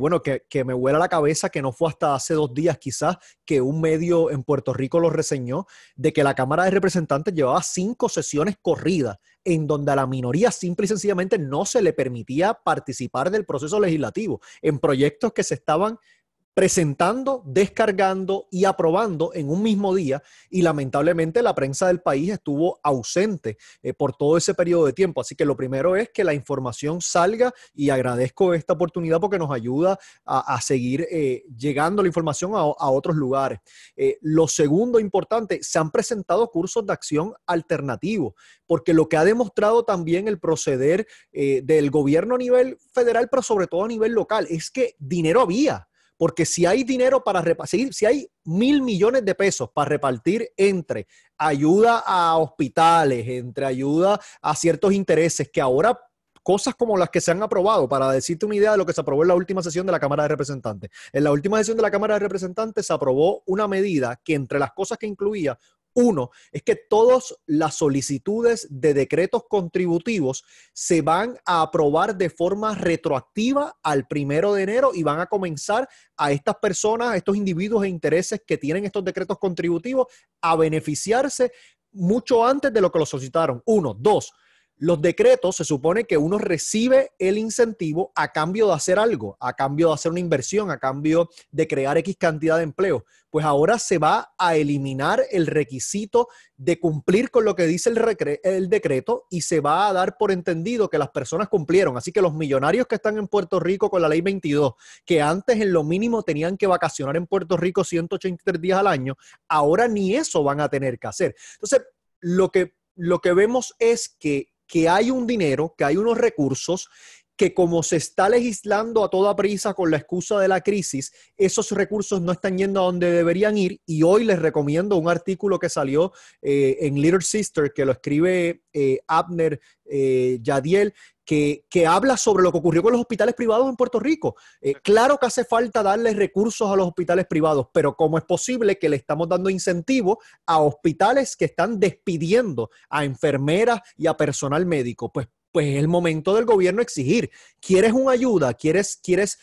me vuela la cabeza, que no fue hasta hace 2 días quizás que un medio en Puerto Rico lo reseñó, de que la Cámara de Representantes llevaba 5 sesiones corridas en donde a la minoría simple y sencillamente no se le permitía participar del proceso legislativo en proyectos que se estaban presentando, descargando y aprobando en un mismo día, y lamentablemente la prensa del país estuvo ausente por todo ese periodo de tiempo. Así que lo primero es que la información salga, y agradezco esta oportunidad porque nos ayuda a seguir llegando la información a otros lugares. Lo segundo importante, se han presentado cursos de acción alternativos, porque lo que ha demostrado también el proceder del gobierno a nivel federal, pero sobre todo a nivel local, es que dinero había. Porque si hay dinero para repartir, si hay $1,000 millones de pesos para repartir entre ayuda a hospitales, entre ayuda a ciertos intereses, que ahora cosas como las que se han aprobado, para decirte una idea de lo que se aprobó en la última sesión de la Cámara de Representantes. En la última sesión de la Cámara de Representantes se aprobó una medida que entre las cosas que incluía, uno, es que todas las solicitudes de decretos contributivos se van a aprobar de forma retroactiva al 1 de enero y van a comenzar a estas personas, a estos individuos e intereses que tienen estos decretos contributivos a beneficiarse mucho antes de lo que lo solicitaron. 1, 2. Los decretos se supone que uno recibe el incentivo a cambio de hacer algo, a cambio de hacer una inversión, a cambio de crear X cantidad de empleo. Pues ahora se va a eliminar el requisito de cumplir con lo que dice el decreto, y se va a dar por entendido que las personas cumplieron. Así que los millonarios que están en Puerto Rico con la ley 22, que antes en lo mínimo tenían que vacacionar en Puerto Rico 183 días al año, ahora ni eso van a tener que hacer. Entonces, lo que vemos es que hay un dinero, que hay unos recursos, que como se está legislando a toda prisa con la excusa de la crisis, esos recursos no están yendo a donde deberían ir. Y hoy les recomiendo un artículo que salió en Little Sister, que lo escribe Abner Yadiel, que habla sobre lo que ocurrió con los hospitales privados en Puerto Rico. Claro que hace falta darle recursos a los hospitales privados, pero ¿cómo es posible que le estamos dando incentivos a hospitales que están despidiendo a enfermeras y a personal médico? Pues es el momento del gobierno exigir. ¿Quieres una ayuda? ¿Quieres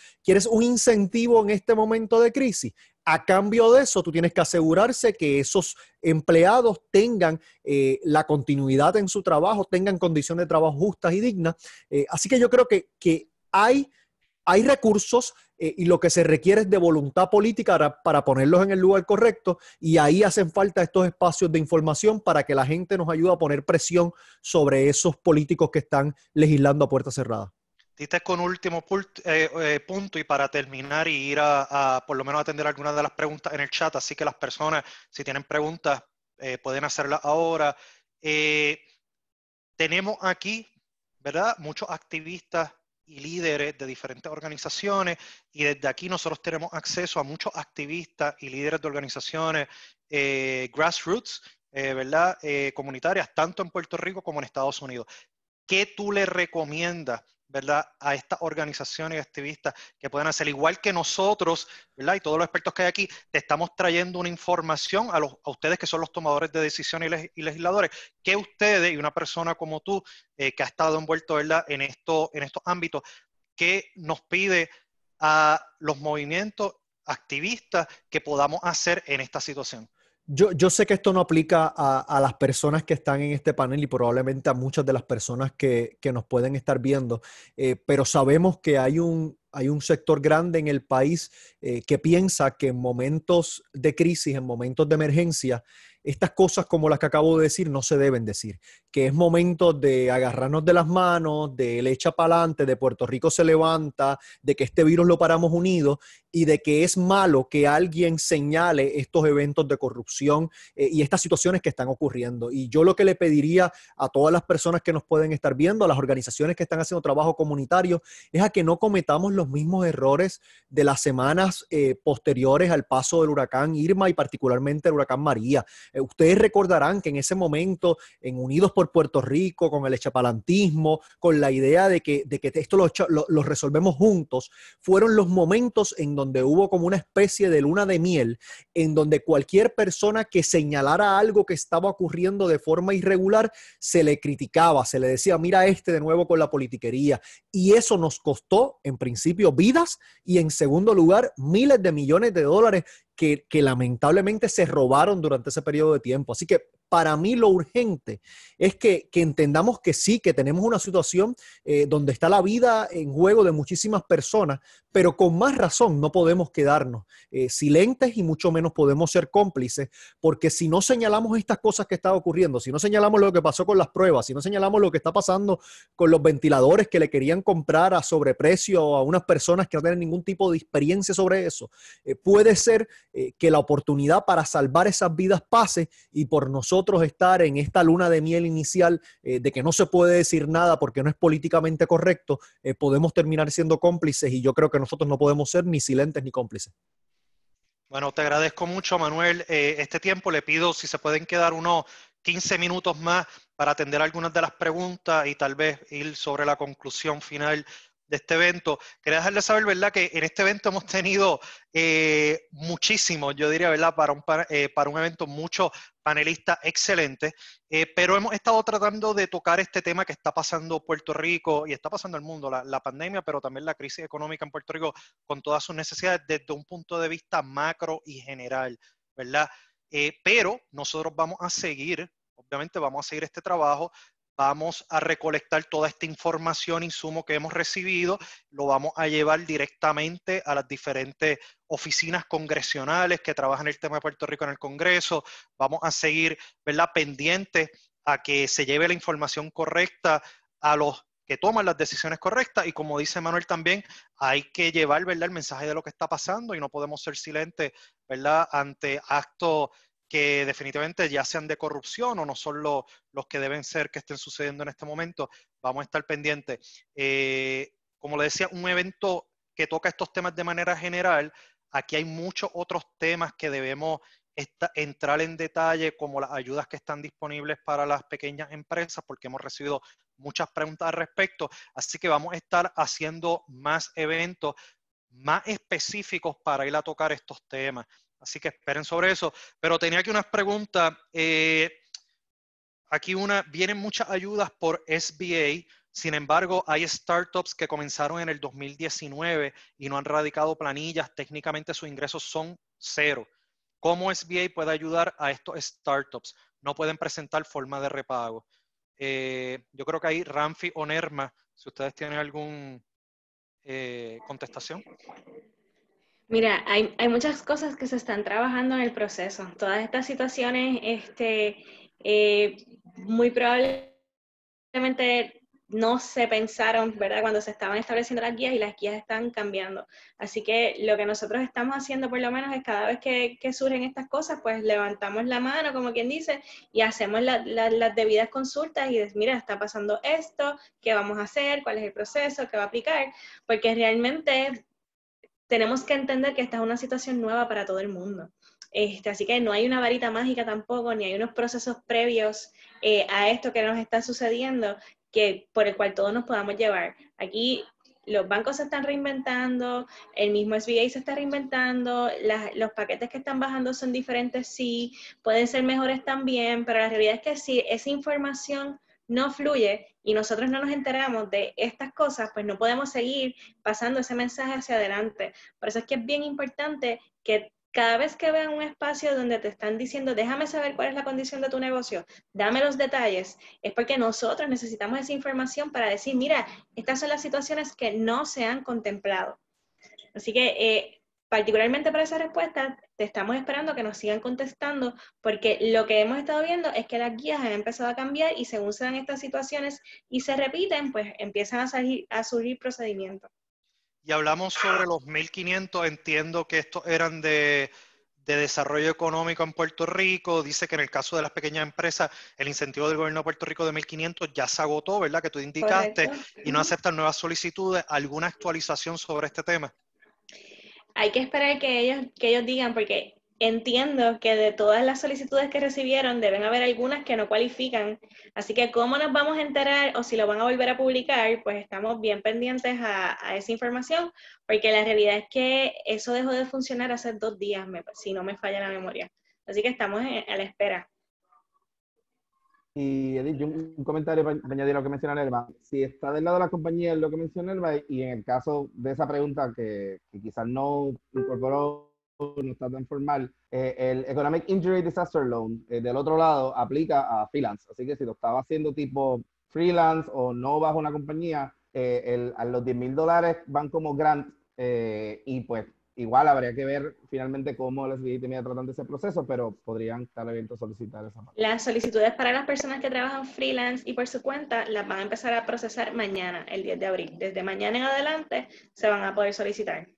un incentivo en este momento de crisis? A cambio de eso, tú tienes que asegurarse que esos empleados tengan la continuidad en su trabajo, tengan condiciones de trabajo justas y dignas. Así que yo creo que hay recursos y lo que se requiere es de voluntad política para ponerlos en el lugar correcto, y ahí hacen falta estos espacios de información para que la gente nos ayude a poner presión sobre esos políticos que están legislando a puerta cerrada. Diste con último punto, y para terminar y ir a por lo menos atender algunas de las preguntas en el chat, así que las personas, si tienen preguntas, pueden hacerlas ahora. Tenemos aquí, ¿verdad?, muchos activistas y líderes de diferentes organizaciones, y desde aquí nosotros tenemos acceso a muchos activistas y líderes de organizaciones grassroots, ¿verdad?, comunitarias, tanto en Puerto Rico como en Estados Unidos. ¿Qué tú le recomiendas, ¿verdad?, a estas organizaciones y activistas que pueden hacer igual que nosotros, ¿verdad?, y todos los expertos que hay aquí? Te estamos trayendo una información a ustedes que son los tomadores de decisiones y legisladores, que ustedes y una persona como tú que ha estado envuelto, ¿verdad?, en estos ámbitos, que nos pide a los movimientos activistas que podamos hacer en esta situación. Yo sé que esto no aplica a las personas que están en este panel y probablemente a muchas de las personas que nos pueden estar viendo, pero sabemos que hay un sector grande en el país que piensa que en momentos de crisis, en momentos de emergencia, estas cosas como las que acabo de decir no se deben decir, que es momento de agarrarnos de las manos, de le echa para adelante, de Puerto Rico se levanta, de que este virus lo paramos unidos, y de que es malo que alguien señale estos eventos de corrupción y estas situaciones que están ocurriendo. Y yo lo que le pediría a todas las personas que nos pueden estar viendo, a las organizaciones que están haciendo trabajo comunitario, es a que no cometamos los mismos errores de las semanas posteriores al paso del huracán Irma y particularmente el huracán María. Ustedes recordarán que en ese momento, en Unidos por Puerto Rico, con el echapalantismo, con la idea de que esto lo resolvemos juntos, fueron los momentos en donde hubo como una especie de luna de miel, en donde cualquier persona que señalara algo que estaba ocurriendo de forma irregular, se le criticaba, se le decía, mira de nuevo con la politiquería. Y eso nos costó, en principio, vidas y en segundo lugar, miles de millones de dólares que lamentablemente se robaron durante ese periodo de tiempo. Así que para mí lo urgente es que entendamos que sí, que tenemos una situación donde está la vida en juego de muchísimas personas, pero con más razón no podemos quedarnos silentes y mucho menos podemos ser cómplices, porque si no señalamos estas cosas que están ocurriendo, si no señalamos lo que pasó con las pruebas, si no señalamos lo que está pasando con los ventiladores que le querían comprar a sobreprecio a unas personas que no tienen ningún tipo de experiencia sobre eso, puede ser que la oportunidad para salvar esas vidas pase y por nosotros estar en esta luna de miel inicial de que no se puede decir nada porque no es políticamente correcto, podemos terminar siendo cómplices y yo creo que nosotros no podemos ser ni silentes ni cómplices. Bueno, te agradezco mucho, Manuel. Este tiempo le pido si se pueden quedar unos 15 minutos más para atender algunas de las preguntas y tal vez ir sobre la conclusión final de este evento. Quería dejarles saber, ¿verdad?, que en este evento hemos tenido muchísimos, yo diría, ¿verdad?, para un evento, muchos panelistas excelentes, pero hemos estado tratando de tocar este tema que está pasando Puerto Rico y está pasando el mundo, la pandemia, pero también la crisis económica en Puerto Rico con todas sus necesidades desde un punto de vista macro y general, ¿verdad? Pero nosotros vamos a seguir, obviamente vamos a seguir este trabajo, vamos a recolectar toda esta información, insumo que hemos recibido, lo vamos a llevar directamente a las diferentes oficinas congresionales que trabajan el tema de Puerto Rico en el Congreso. Vamos a seguir, ¿verdad?, pendientes a que se lleve la información correcta a los que toman las decisiones correctas. Y como dice Manuel también, hay que llevar, ¿verdad?, el mensaje de lo que está pasando y no podemos ser silentes, ¿verdad?, ante actos que definitivamente ya sean de corrupción o no son los que deben ser que estén sucediendo en este momento. Vamos a estar pendientes. Como le decía, un evento que toca estos temas de manera general, aquí hay muchos otros temas que debemos entrar en detalle, como las ayudas que están disponibles para las pequeñas empresas, porque hemos recibido muchas preguntas al respecto. Así que vamos a estar haciendo más eventos más específicos para ir a tocar estos temas. Así que esperen sobre eso. Pero tenía aquí unas preguntas. Aquí vienen muchas ayudas por SBA. Sin embargo, hay startups que comenzaron en el 2019 y no han radicado planillas. Técnicamente sus ingresos son cero. ¿Cómo SBA puede ayudar a estos startups? No pueden presentar forma de repago. Yo creo que ahí Ramfi o Nerma, si ustedes tienen alguna contestación. Mira, hay muchas cosas que se están trabajando en el proceso. Todas estas situaciones, muy probablemente no se pensaron, ¿verdad?, cuando se estaban estableciendo las guías y las guías están cambiando. Así que lo que nosotros estamos haciendo por lo menos es cada vez que surgen estas cosas, pues levantamos la mano, como quien dice, y hacemos las debidas consultas y decimos, mira, está pasando esto, ¿qué vamos a hacer? ¿Cuál es el proceso? ¿Qué va a aplicar? Porque realmente tenemos que entender que esta es una situación nueva para todo el mundo. Así que no hay una varita mágica tampoco, ni hay unos procesos previos a esto que nos está sucediendo por el cual todos nos podamos llevar. Aquí los bancos se están reinventando, el mismo SBA se está reinventando, los paquetes que están bajando son diferentes, sí, pueden ser mejores también, pero la realidad es que si esa información no fluye y nosotros no nos enteramos de estas cosas, pues no podemos seguir pasando ese mensaje hacia adelante. Por eso es que es bien importante que cada vez que vean un espacio donde te están diciendo, déjame saber cuál es la condición de tu negocio, dame los detalles, es porque nosotros necesitamos esa información para decir, mira, estas son las situaciones que no se han contemplado. Así que particularmente para esa respuesta, te estamos esperando que nos sigan contestando, porque lo que hemos estado viendo es que las guías han empezado a cambiar y según se dan estas situaciones y se repiten, pues empiezan a surgir procedimientos. Y hablamos sobre los 1.500, entiendo que estos eran de desarrollo económico en Puerto Rico. Dice que en el caso de las pequeñas empresas, el incentivo del gobierno de Puerto Rico de 1.500 ya se agotó, ¿verdad? Que tú indicaste, Correcto. y no aceptan nuevas solicitudes. ¿Alguna actualización sobre este tema? Hay que esperar que ellos digan, porque entiendo que de todas las solicitudes que recibieron, deben haber algunas que no cualifican. Así que cómo nos vamos a enterar o si lo van a volver a publicar, pues estamos bien pendientes a esa información, porque la realidad es que eso dejó de funcionar hace 2 días, si no me falla la memoria. Así que estamos a la espera. Y Edith, yo un comentario para añadir lo que menciona Nelva. Si está del lado de la compañía es lo que menciona Nelva, y en el caso de esa pregunta que quizás no incorporó, no está tan formal, el Economic Injury Disaster Loan del otro lado aplica a freelance. Así que si lo estaba haciendo tipo freelance o no bajo una compañía, a los $10,000 van como grant, y pues igual habría que ver finalmente cómo las legítimas tratan de ese proceso, pero podrían estar abiertos a solicitar esa parte. Las solicitudes para las personas que trabajan freelance y por su cuenta las van a empezar a procesar mañana, el 10 de abril. Desde mañana en adelante se van a poder solicitar.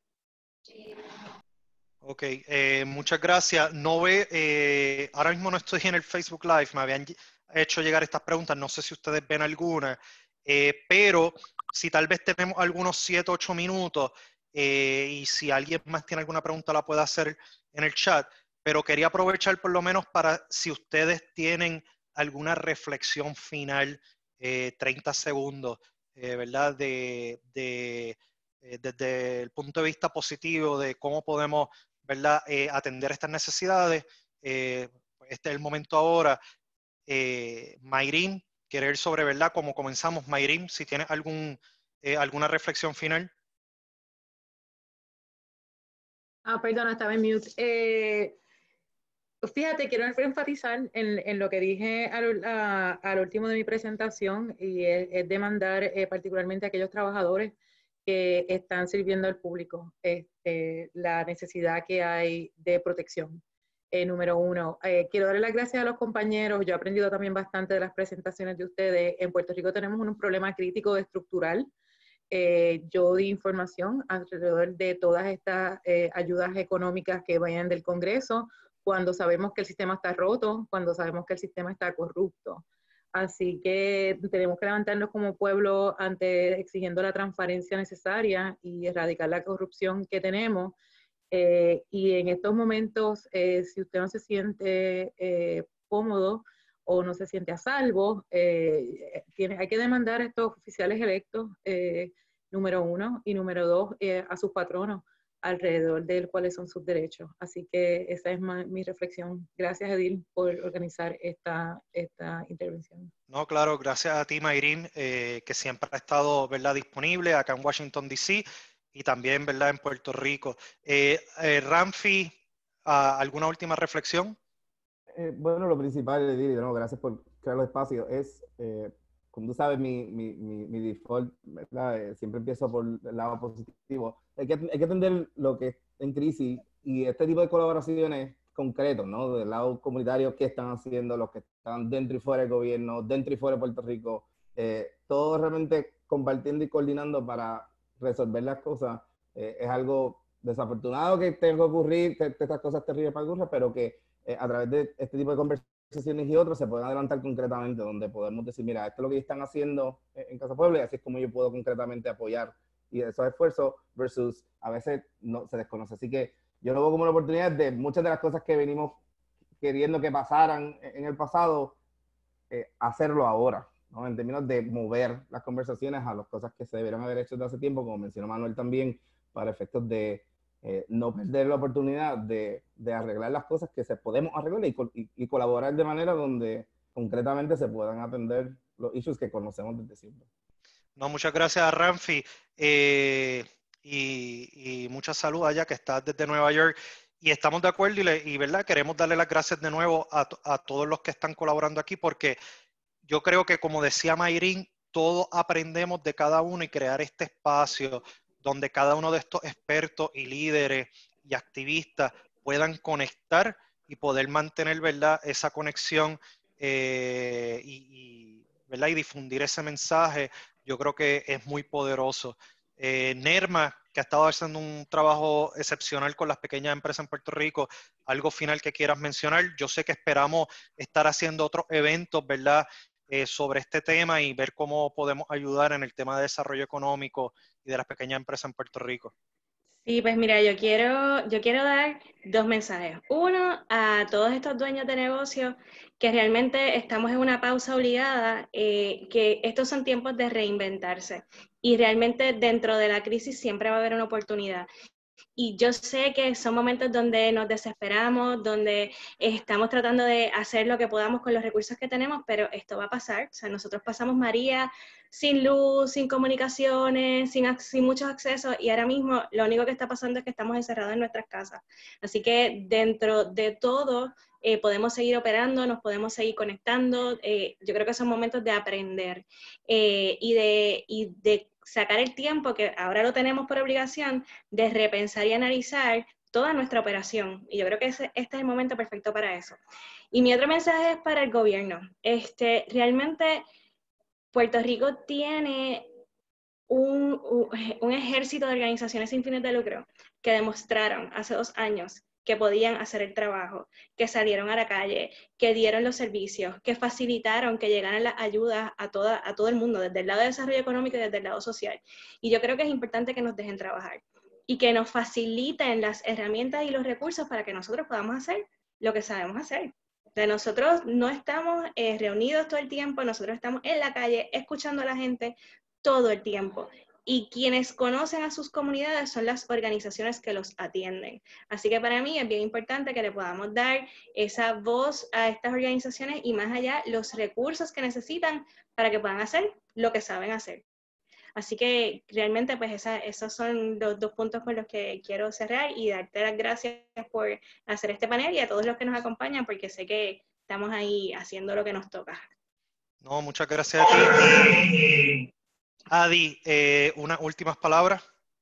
Ok, muchas gracias. Ahora mismo no estoy en el Facebook Live, me habían hecho llegar estas preguntas, no sé si ustedes ven alguna, pero si tal vez tenemos algunos 7 o 8 minutos, y si alguien más tiene alguna pregunta la puede hacer en el chat, pero quería aprovechar por lo menos para si ustedes tienen alguna reflexión final, 30 segundos, ¿verdad? Desde el punto de vista positivo de cómo podemos, ¿verdad? Atender estas necesidades. Este es el momento ahora. Mayrin, querer sobre, ¿verdad? Cómo comenzamos. Mayrin, si tienes alguna reflexión final. Perdón, estaba en mute. Fíjate, quiero enfatizar en lo que dije al último de mi presentación, y es demandar particularmente a aquellos trabajadores que están sirviendo al público, la necesidad que hay de protección. Número uno, quiero darle las gracias a los compañeros. Yo he aprendido también bastante de las presentaciones de ustedes. En Puerto Rico tenemos un problema crítico estructural. Yo di información alrededor de todas estas ayudas económicas que vayan del Congreso, cuando sabemos que el sistema está roto, cuando sabemos que el sistema está corrupto. Así que tenemos que levantarnos como pueblo exigiendo la transparencia necesaria y erradicar la corrupción que tenemos. Y en estos momentos, si usted no se siente cómodo o no se siente a salvo, hay que demandar a estos oficiales electos, número uno, y número dos, a sus patronos alrededor de cuáles son sus derechos. Así que esa es mi reflexión. Gracias, Edil, por organizar esta intervención. No, claro, gracias a ti, Mayrin, que siempre ha estado, ¿verdad?, disponible acá en Washington, D.C. y también, ¿verdad?, en Puerto Rico. Ramfi, ¿alguna última reflexión? Bueno, lo principal, Edil, no, gracias por crear los espacios, es, como tú sabes, mi default, ¿verdad? Siempre empiezo por el lado positivo. Hay que atender lo que es en crisis, y este tipo de colaboraciones concretos, ¿no? Del lado comunitario, qué están haciendo los que están dentro y fuera del gobierno, dentro y fuera de Puerto Rico, todo realmente compartiendo y coordinando para resolver las cosas. Es algo desafortunado que tenga que ocurrir, que estas cosas terribles para ocurrir, pero que a través de este tipo de conversaciones y otros se pueden adelantar concretamente, donde podemos decir, mira, esto es lo que están haciendo en Casa Puebla y así es como yo puedo concretamente apoyar, y esos esfuerzos versus a veces no se desconoce. Así que yo lo veo como una oportunidad de muchas de las cosas que venimos queriendo que pasaran en el pasado, hacerlo ahora, ¿no? En términos de mover las conversaciones a las cosas que se deberían haber hecho desde hace tiempo, como mencionó Manuel también, para efectos de no perder la oportunidad de arreglar las cosas que se podemos arreglar y colaborar de manera donde concretamente se puedan atender los issues que conocemos desde siempre. No, muchas gracias a Ramfi, y mucha salud allá, que estás desde Nueva York, y estamos de acuerdo y ¿verdad? Queremos darle las gracias de nuevo a todos los que están colaborando aquí, porque yo creo que, como decía Mayrin, todos aprendemos de cada uno, y crear este espacio donde cada uno de estos expertos y líderes y activistas puedan conectar y poder mantener, ¿verdad?, esa conexión, ¿verdad?, y difundir ese mensaje, yo creo que es muy poderoso. Nerma, que ha estado haciendo un trabajo excepcional con las pequeñas empresas en Puerto Rico. Algo final que quieras mencionar. Yo sé que esperamos estar haciendo otros eventos, ¿verdad?, sobre este tema y ver cómo podemos ayudar en el tema de desarrollo económico y de las pequeñas empresas en Puerto Rico. Sí, pues mira, yo quiero dar dos mensajes. Uno, a todos estos dueños de negocios que realmente estamos en una pausa obligada, que estos son tiempos de reinventarse y realmente dentro de la crisis siempre va a haber una oportunidad. Y yo sé que son momentos donde nos desesperamos, donde estamos tratando de hacer lo que podamos con los recursos que tenemos, pero esto va a pasar. O sea, nosotros pasamos, María, sin luz, sin comunicaciones, sin muchos accesos, y ahora mismo lo único que está pasando es que estamos encerrados en nuestras casas. Así que dentro de todo, podemos seguir operando, nos podemos seguir conectando. Yo creo que son momentos de aprender y de sacar el tiempo, que ahora lo tenemos por obligación, de repensar y analizar toda nuestra operación. Y yo creo que este es el momento perfecto para eso. Y mi otro mensaje es para el gobierno. Realmente Puerto Rico tiene un ejército de organizaciones sin fines de lucro que demostraron hace 2 años que podían hacer el trabajo, que salieron a la calle, que dieron los servicios, que facilitaron que llegaran las ayudas a todo el mundo, desde el lado de desarrollo económico y desde el lado social. Y yo creo que es importante que nos dejen trabajar y que nos faciliten las herramientas y los recursos para que nosotros podamos hacer lo que sabemos hacer. De nosotros no estamos reunidos todo el tiempo, nosotros estamos en la calle escuchando a la gente todo el tiempo. Y quienes conocen a sus comunidades son las organizaciones que los atienden. Así que para mí es bien importante que le podamos dar esa voz a estas organizaciones y más allá los recursos que necesitan para que puedan hacer lo que saben hacer. Así que realmente pues esos son los 2 puntos con los que quiero cerrar y darte las gracias por hacer este panel y a todos los que nos acompañan porque sé que estamos ahí haciendo lo que nos toca. No, muchas gracias a ti. Adi, unas últimas palabras.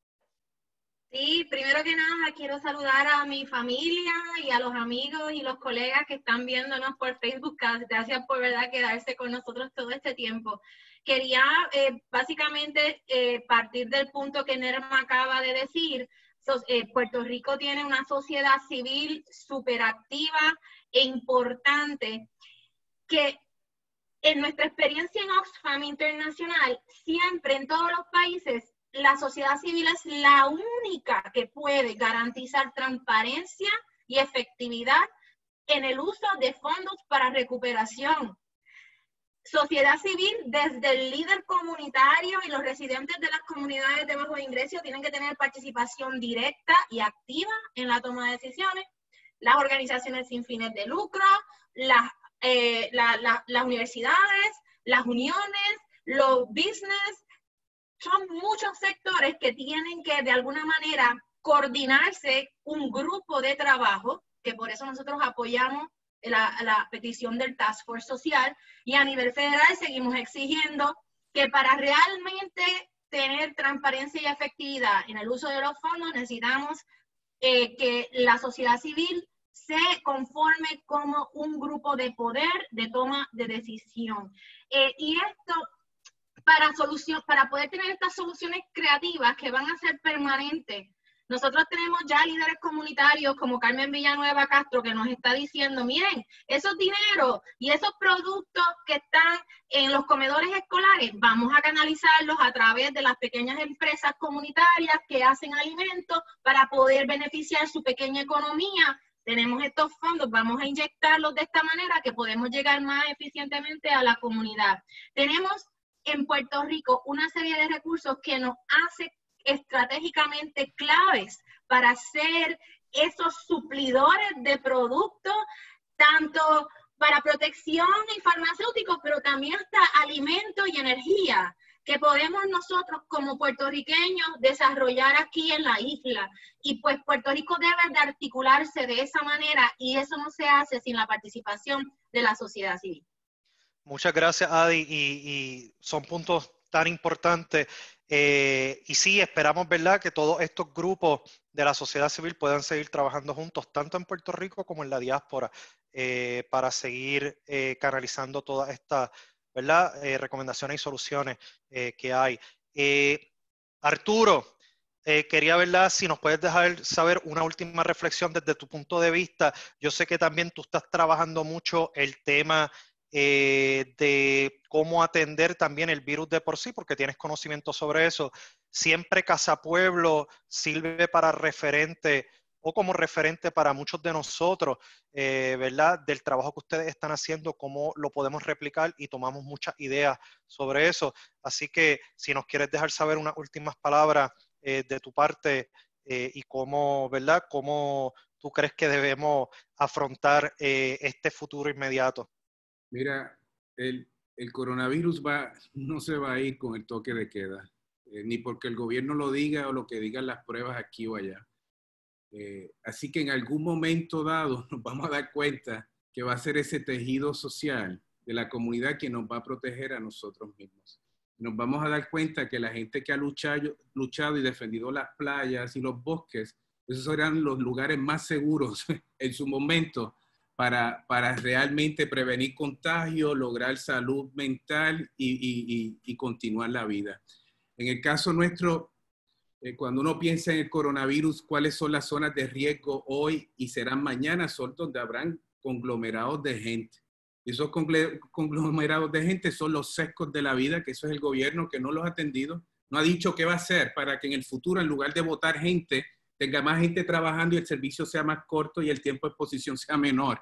Sí, primero que nada quiero saludar a mi familia y a los amigos y los colegas que están viéndonos por Facebook. Gracias por verdad quedarse con nosotros todo este tiempo. Quería básicamente partir del punto que Nerma acaba de decir. Puerto Rico tiene una sociedad civil súper activa e importante que en nuestra experiencia en Oxfam Internacional, siempre en todos los países, la sociedad civil es la única que puede garantizar transparencia y efectividad en el uso de fondos para recuperación. Sociedad civil, desde el líder comunitario y los residentes de las comunidades de bajo ingreso tienen que tener participación directa y activa en la toma de decisiones. Las organizaciones sin fines de lucro, las universidades, las uniones, los business, son muchos sectores que tienen que de alguna manera coordinarse un grupo de trabajo, que por eso nosotros apoyamos la petición del Task Force Social, y a nivel federal seguimos exigiendo que para realmente tener transparencia y efectividad en el uso de los fondos necesitamos que la sociedad civil se conforme como un grupo de poder de toma de decisión. Y esto para poder tener estas soluciones creativas que van a ser permanentes. Nosotros tenemos ya líderes comunitarios como Carmen Villanueva Castro que nos está diciendo, miren, esos dineros y esos productos que están en los comedores escolares, vamos a canalizarlos a través de las pequeñas empresas comunitarias que hacen alimentos para poder beneficiar su pequeña economía. Tenemos estos fondos, vamos a inyectarlos de esta manera que podemos llegar más eficientemente a la comunidad. Tenemos en Puerto Rico una serie de recursos que nos hace estratégicamente claves para ser esos suplidores de productos, tanto para protección y farmacéuticos, pero también hasta alimentos y energía, que podemos nosotros como puertorriqueños desarrollar aquí en la isla. Y pues Puerto Rico debe de articularse de esa manera y eso no se hace sin la participación de la sociedad civil. Muchas gracias, Adi, y son puntos tan importantes. Y sí, esperamos, ¿verdad?, que todos estos grupos de la sociedad civil puedan seguir trabajando juntos, tanto en Puerto Rico como en la diáspora, para seguir canalizando todas estas, ¿verdad?, recomendaciones y soluciones que hay. Arturo, quería, ¿verdad?, si nos puedes dejar saber una última reflexión desde tu punto de vista. Yo sé que también tú estás trabajando mucho el tema de cómo atender también el virus de por sí, porque tienes conocimiento sobre eso. Siempre Casa Pueblo sirve para referente o como referente para muchos de nosotros, ¿verdad?, del trabajo que ustedes están haciendo, cómo lo podemos replicar, y tomamos muchas ideas sobre eso. Así que si nos quieres dejar saber unas últimas palabras de tu parte y cómo, ¿verdad?, cómo tú crees que debemos afrontar este futuro inmediato. Mira, el coronavirus no se va a ir con el toque de queda, ni porque el gobierno lo diga o lo que digan las pruebas aquí o allá. Así que en algún momento dado nos vamos a dar cuenta que va a ser ese tejido social de la comunidad que nos va a proteger a nosotros mismos. Nos vamos a dar cuenta que la gente que ha luchado y defendido las playas y los bosques, esos eran los lugares más seguros en su momento para realmente prevenir contagios, lograr salud mental y continuar la vida. En el caso nuestro, cuando uno piensa en el coronavirus, ¿cuáles son las zonas de riesgo hoy y serán mañana? Son donde habrán conglomerados de gente. Y esos conglomerados de gente son los sesgos de la vida, que eso es el gobierno que no los ha atendido. No ha dicho qué va a hacer para que en el futuro, en lugar de votar gente, tenga más gente trabajando y el servicio sea más corto y el tiempo de exposición sea menor.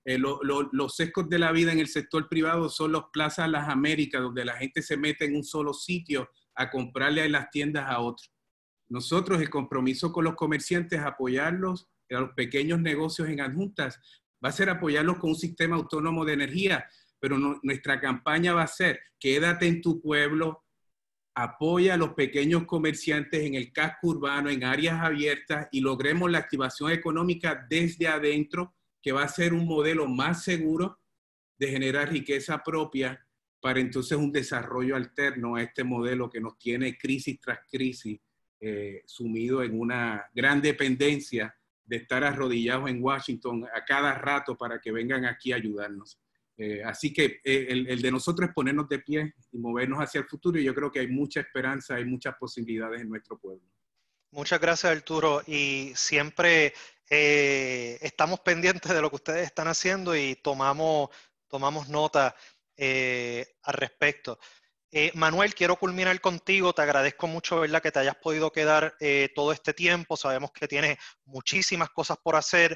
Los sesgos de la vida en el sector privado son los Plazas Las Américas, donde la gente se mete en un solo sitio a comprarle en las tiendas a otros. Nosotros, el compromiso con los comerciantes, apoyarlos, a los pequeños negocios en adjuntas, va a ser apoyarlos con un sistema autónomo de energía, pero nuestra campaña va a ser: quédate en tu pueblo, apoya a los pequeños comerciantes en el casco urbano, en áreas abiertas, y logremos la activación económica desde adentro, que va a ser un modelo más seguro de generar riqueza propia para entonces un desarrollo alterno a este modelo que nos tiene crisis tras crisis, sumido en una gran dependencia de estar arrodillados en Washington a cada rato para que vengan aquí a ayudarnos. Así que el de nosotros es ponernos de pie y movernos hacia el futuro, y yo creo que hay mucha esperanza, hay muchas posibilidades en nuestro pueblo. Muchas gracias, Arturo, y siempre estamos pendientes de lo que ustedes están haciendo y tomamos nota al respecto. Manuel, quiero culminar contigo. Te agradezco mucho, ¿verdad?, que te hayas podido quedar todo este tiempo. Sabemos que tienes muchísimas cosas por hacer.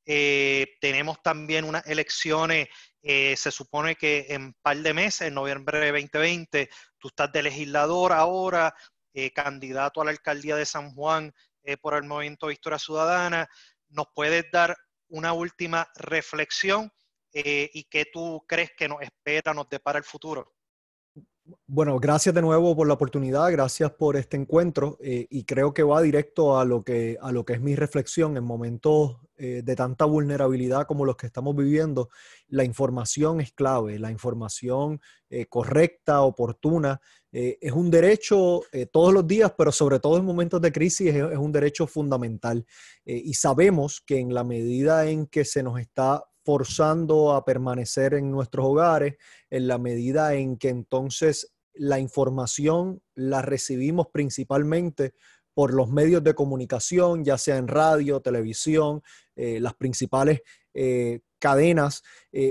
Tenemos también unas elecciones, se supone que en un par de meses, en noviembre de 2020, tú estás de legislador ahora, candidato a la alcaldía de San Juan por el Movimiento Victoria Ciudadana. ¿Nos puedes dar una última reflexión y qué tú crees que nos espera, nos depara el futuro? Bueno, gracias de nuevo por la oportunidad, gracias por este encuentro, y creo que va directo a lo que es mi reflexión. En momentos de tanta vulnerabilidad como los que estamos viviendo, la información es clave, la información correcta, oportuna, es un derecho todos los días, pero sobre todo en momentos de crisis es un derecho fundamental, y sabemos que en la medida en que se nos está forzando a permanecer en nuestros hogares, en la medida en que entonces la información la recibimos principalmente por los medios de comunicación, ya sea en radio, televisión, las principales cadenas,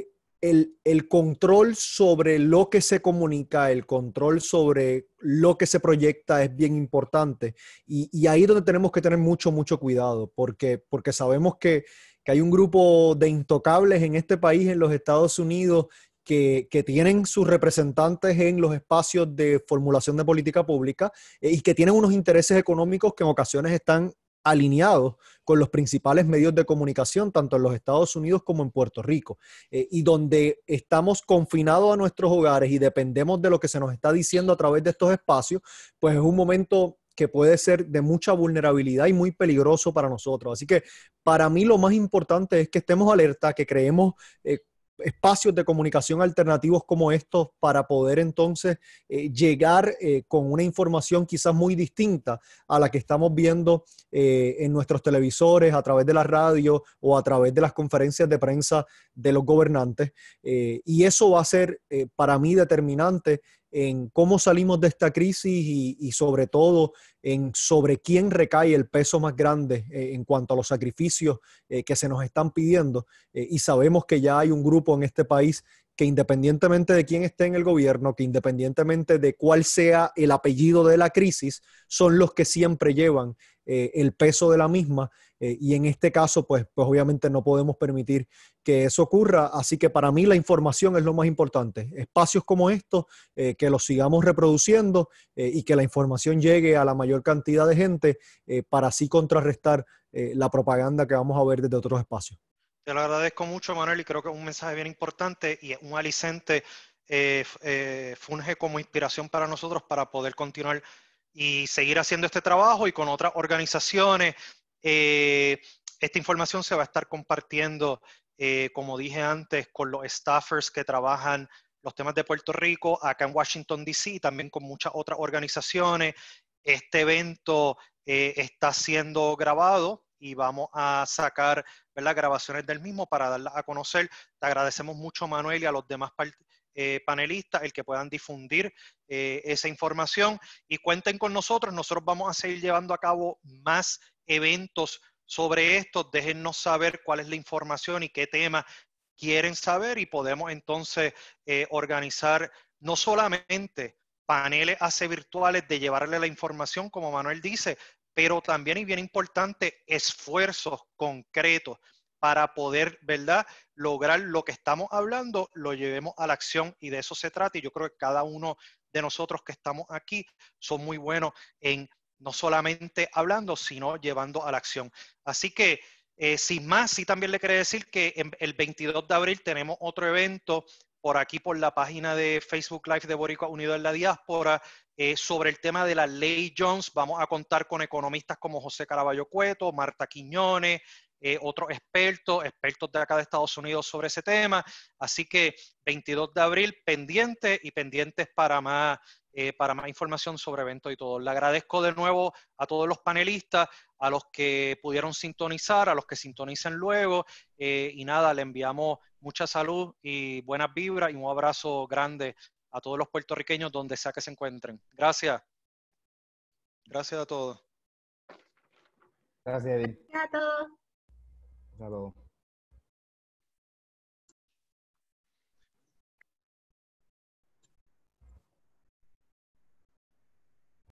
el control sobre lo que se comunica, el control sobre lo que se proyecta es bien importante, y ahí es donde tenemos que tener mucho cuidado, porque sabemos que hay un grupo de intocables en este país, en los Estados Unidos, que tienen sus representantes en los espacios de formulación de política pública y que tienen unos intereses económicos que en ocasiones están alineados con los principales medios de comunicación, tanto en los Estados Unidos como en Puerto Rico, y donde estamos confinados a nuestros hogares y dependemos de lo que se nos está diciendo a través de estos espacios, pues es un momento que puede ser de mucha vulnerabilidad y muy peligroso para nosotros. Así que para mí lo más importante es que estemos alerta, que creemos espacios de comunicación alternativos como estos para poder entonces llegar con una información quizás muy distinta a la que estamos viendo en nuestros televisores, a través de la radio o a través de las conferencias de prensa de los gobernantes. Y eso va a ser para mí determinante en cómo salimos de esta crisis y sobre todo en sobre quién recae el peso más grande en cuanto a los sacrificios que se nos están pidiendo. Y sabemos que ya hay un grupo en este país que independientemente de quién esté en el gobierno, que independientemente de cuál sea el apellido de la crisis, son los que siempre llevan el peso de la misma. Y en este caso, pues obviamente no podemos permitir que eso ocurra. Así que para mí la información es lo más importante. Espacios como estos, que los sigamos reproduciendo y que la información llegue a la mayor cantidad de gente para así contrarrestar la propaganda que vamos a ver desde otros espacios. Te lo agradezco mucho, Manuel, y creo que es un mensaje bien importante y un aliciente funge como inspiración para nosotros para poder continuar y seguir haciendo este trabajo y con otras organizaciones. Esta información se va a estar compartiendo, como dije antes, con los staffers que trabajan los temas de Puerto Rico, acá en Washington, D.C., y también con muchas otras organizaciones. Este evento está siendo grabado y vamos a sacar, ¿verdad?, grabaciones del mismo para darlas a conocer. Te agradecemos mucho, Manuel, y a los demás panelistas el que puedan difundir esa información y cuenten con nosotros. Nosotros vamos a seguir llevando a cabo más eventos sobre esto. Déjennos saber cuál es la información y qué tema quieren saber y podemos entonces organizar no solamente paneles virtuales de llevarle la información, como Manuel dice, pero también, y bien importante, esfuerzos concretos para poder, ¿verdad?, lograr lo que estamos hablando, lo llevemos a la acción, y de eso se trata. Y yo creo que cada uno de nosotros que estamos aquí son muy buenos en no solamente hablando, sino llevando a la acción. Así que, sin más, sí también le quería decir que el 22 de abril tenemos otro evento por aquí, por la página de Facebook Live de Boricuas Unidos en la Diáspora, sobre el tema de la Ley Jones. Vamos a contar con economistas como José Caraballo Cueto, Marta Quiñones, otros expertos de acá de Estados Unidos sobre ese tema. Así que 22 de abril, pendientes para más información sobre eventos y todo. Le agradezco de nuevo a todos los panelistas, a los que pudieron sintonizar, a los que sintonicen luego, y nada, le enviamos mucha salud y buenas vibras y un abrazo grande a todos los puertorriqueños donde sea que se encuentren. Gracias. Gracias a todos. Gracias, Edith. Gracias a todos. Hasta luego.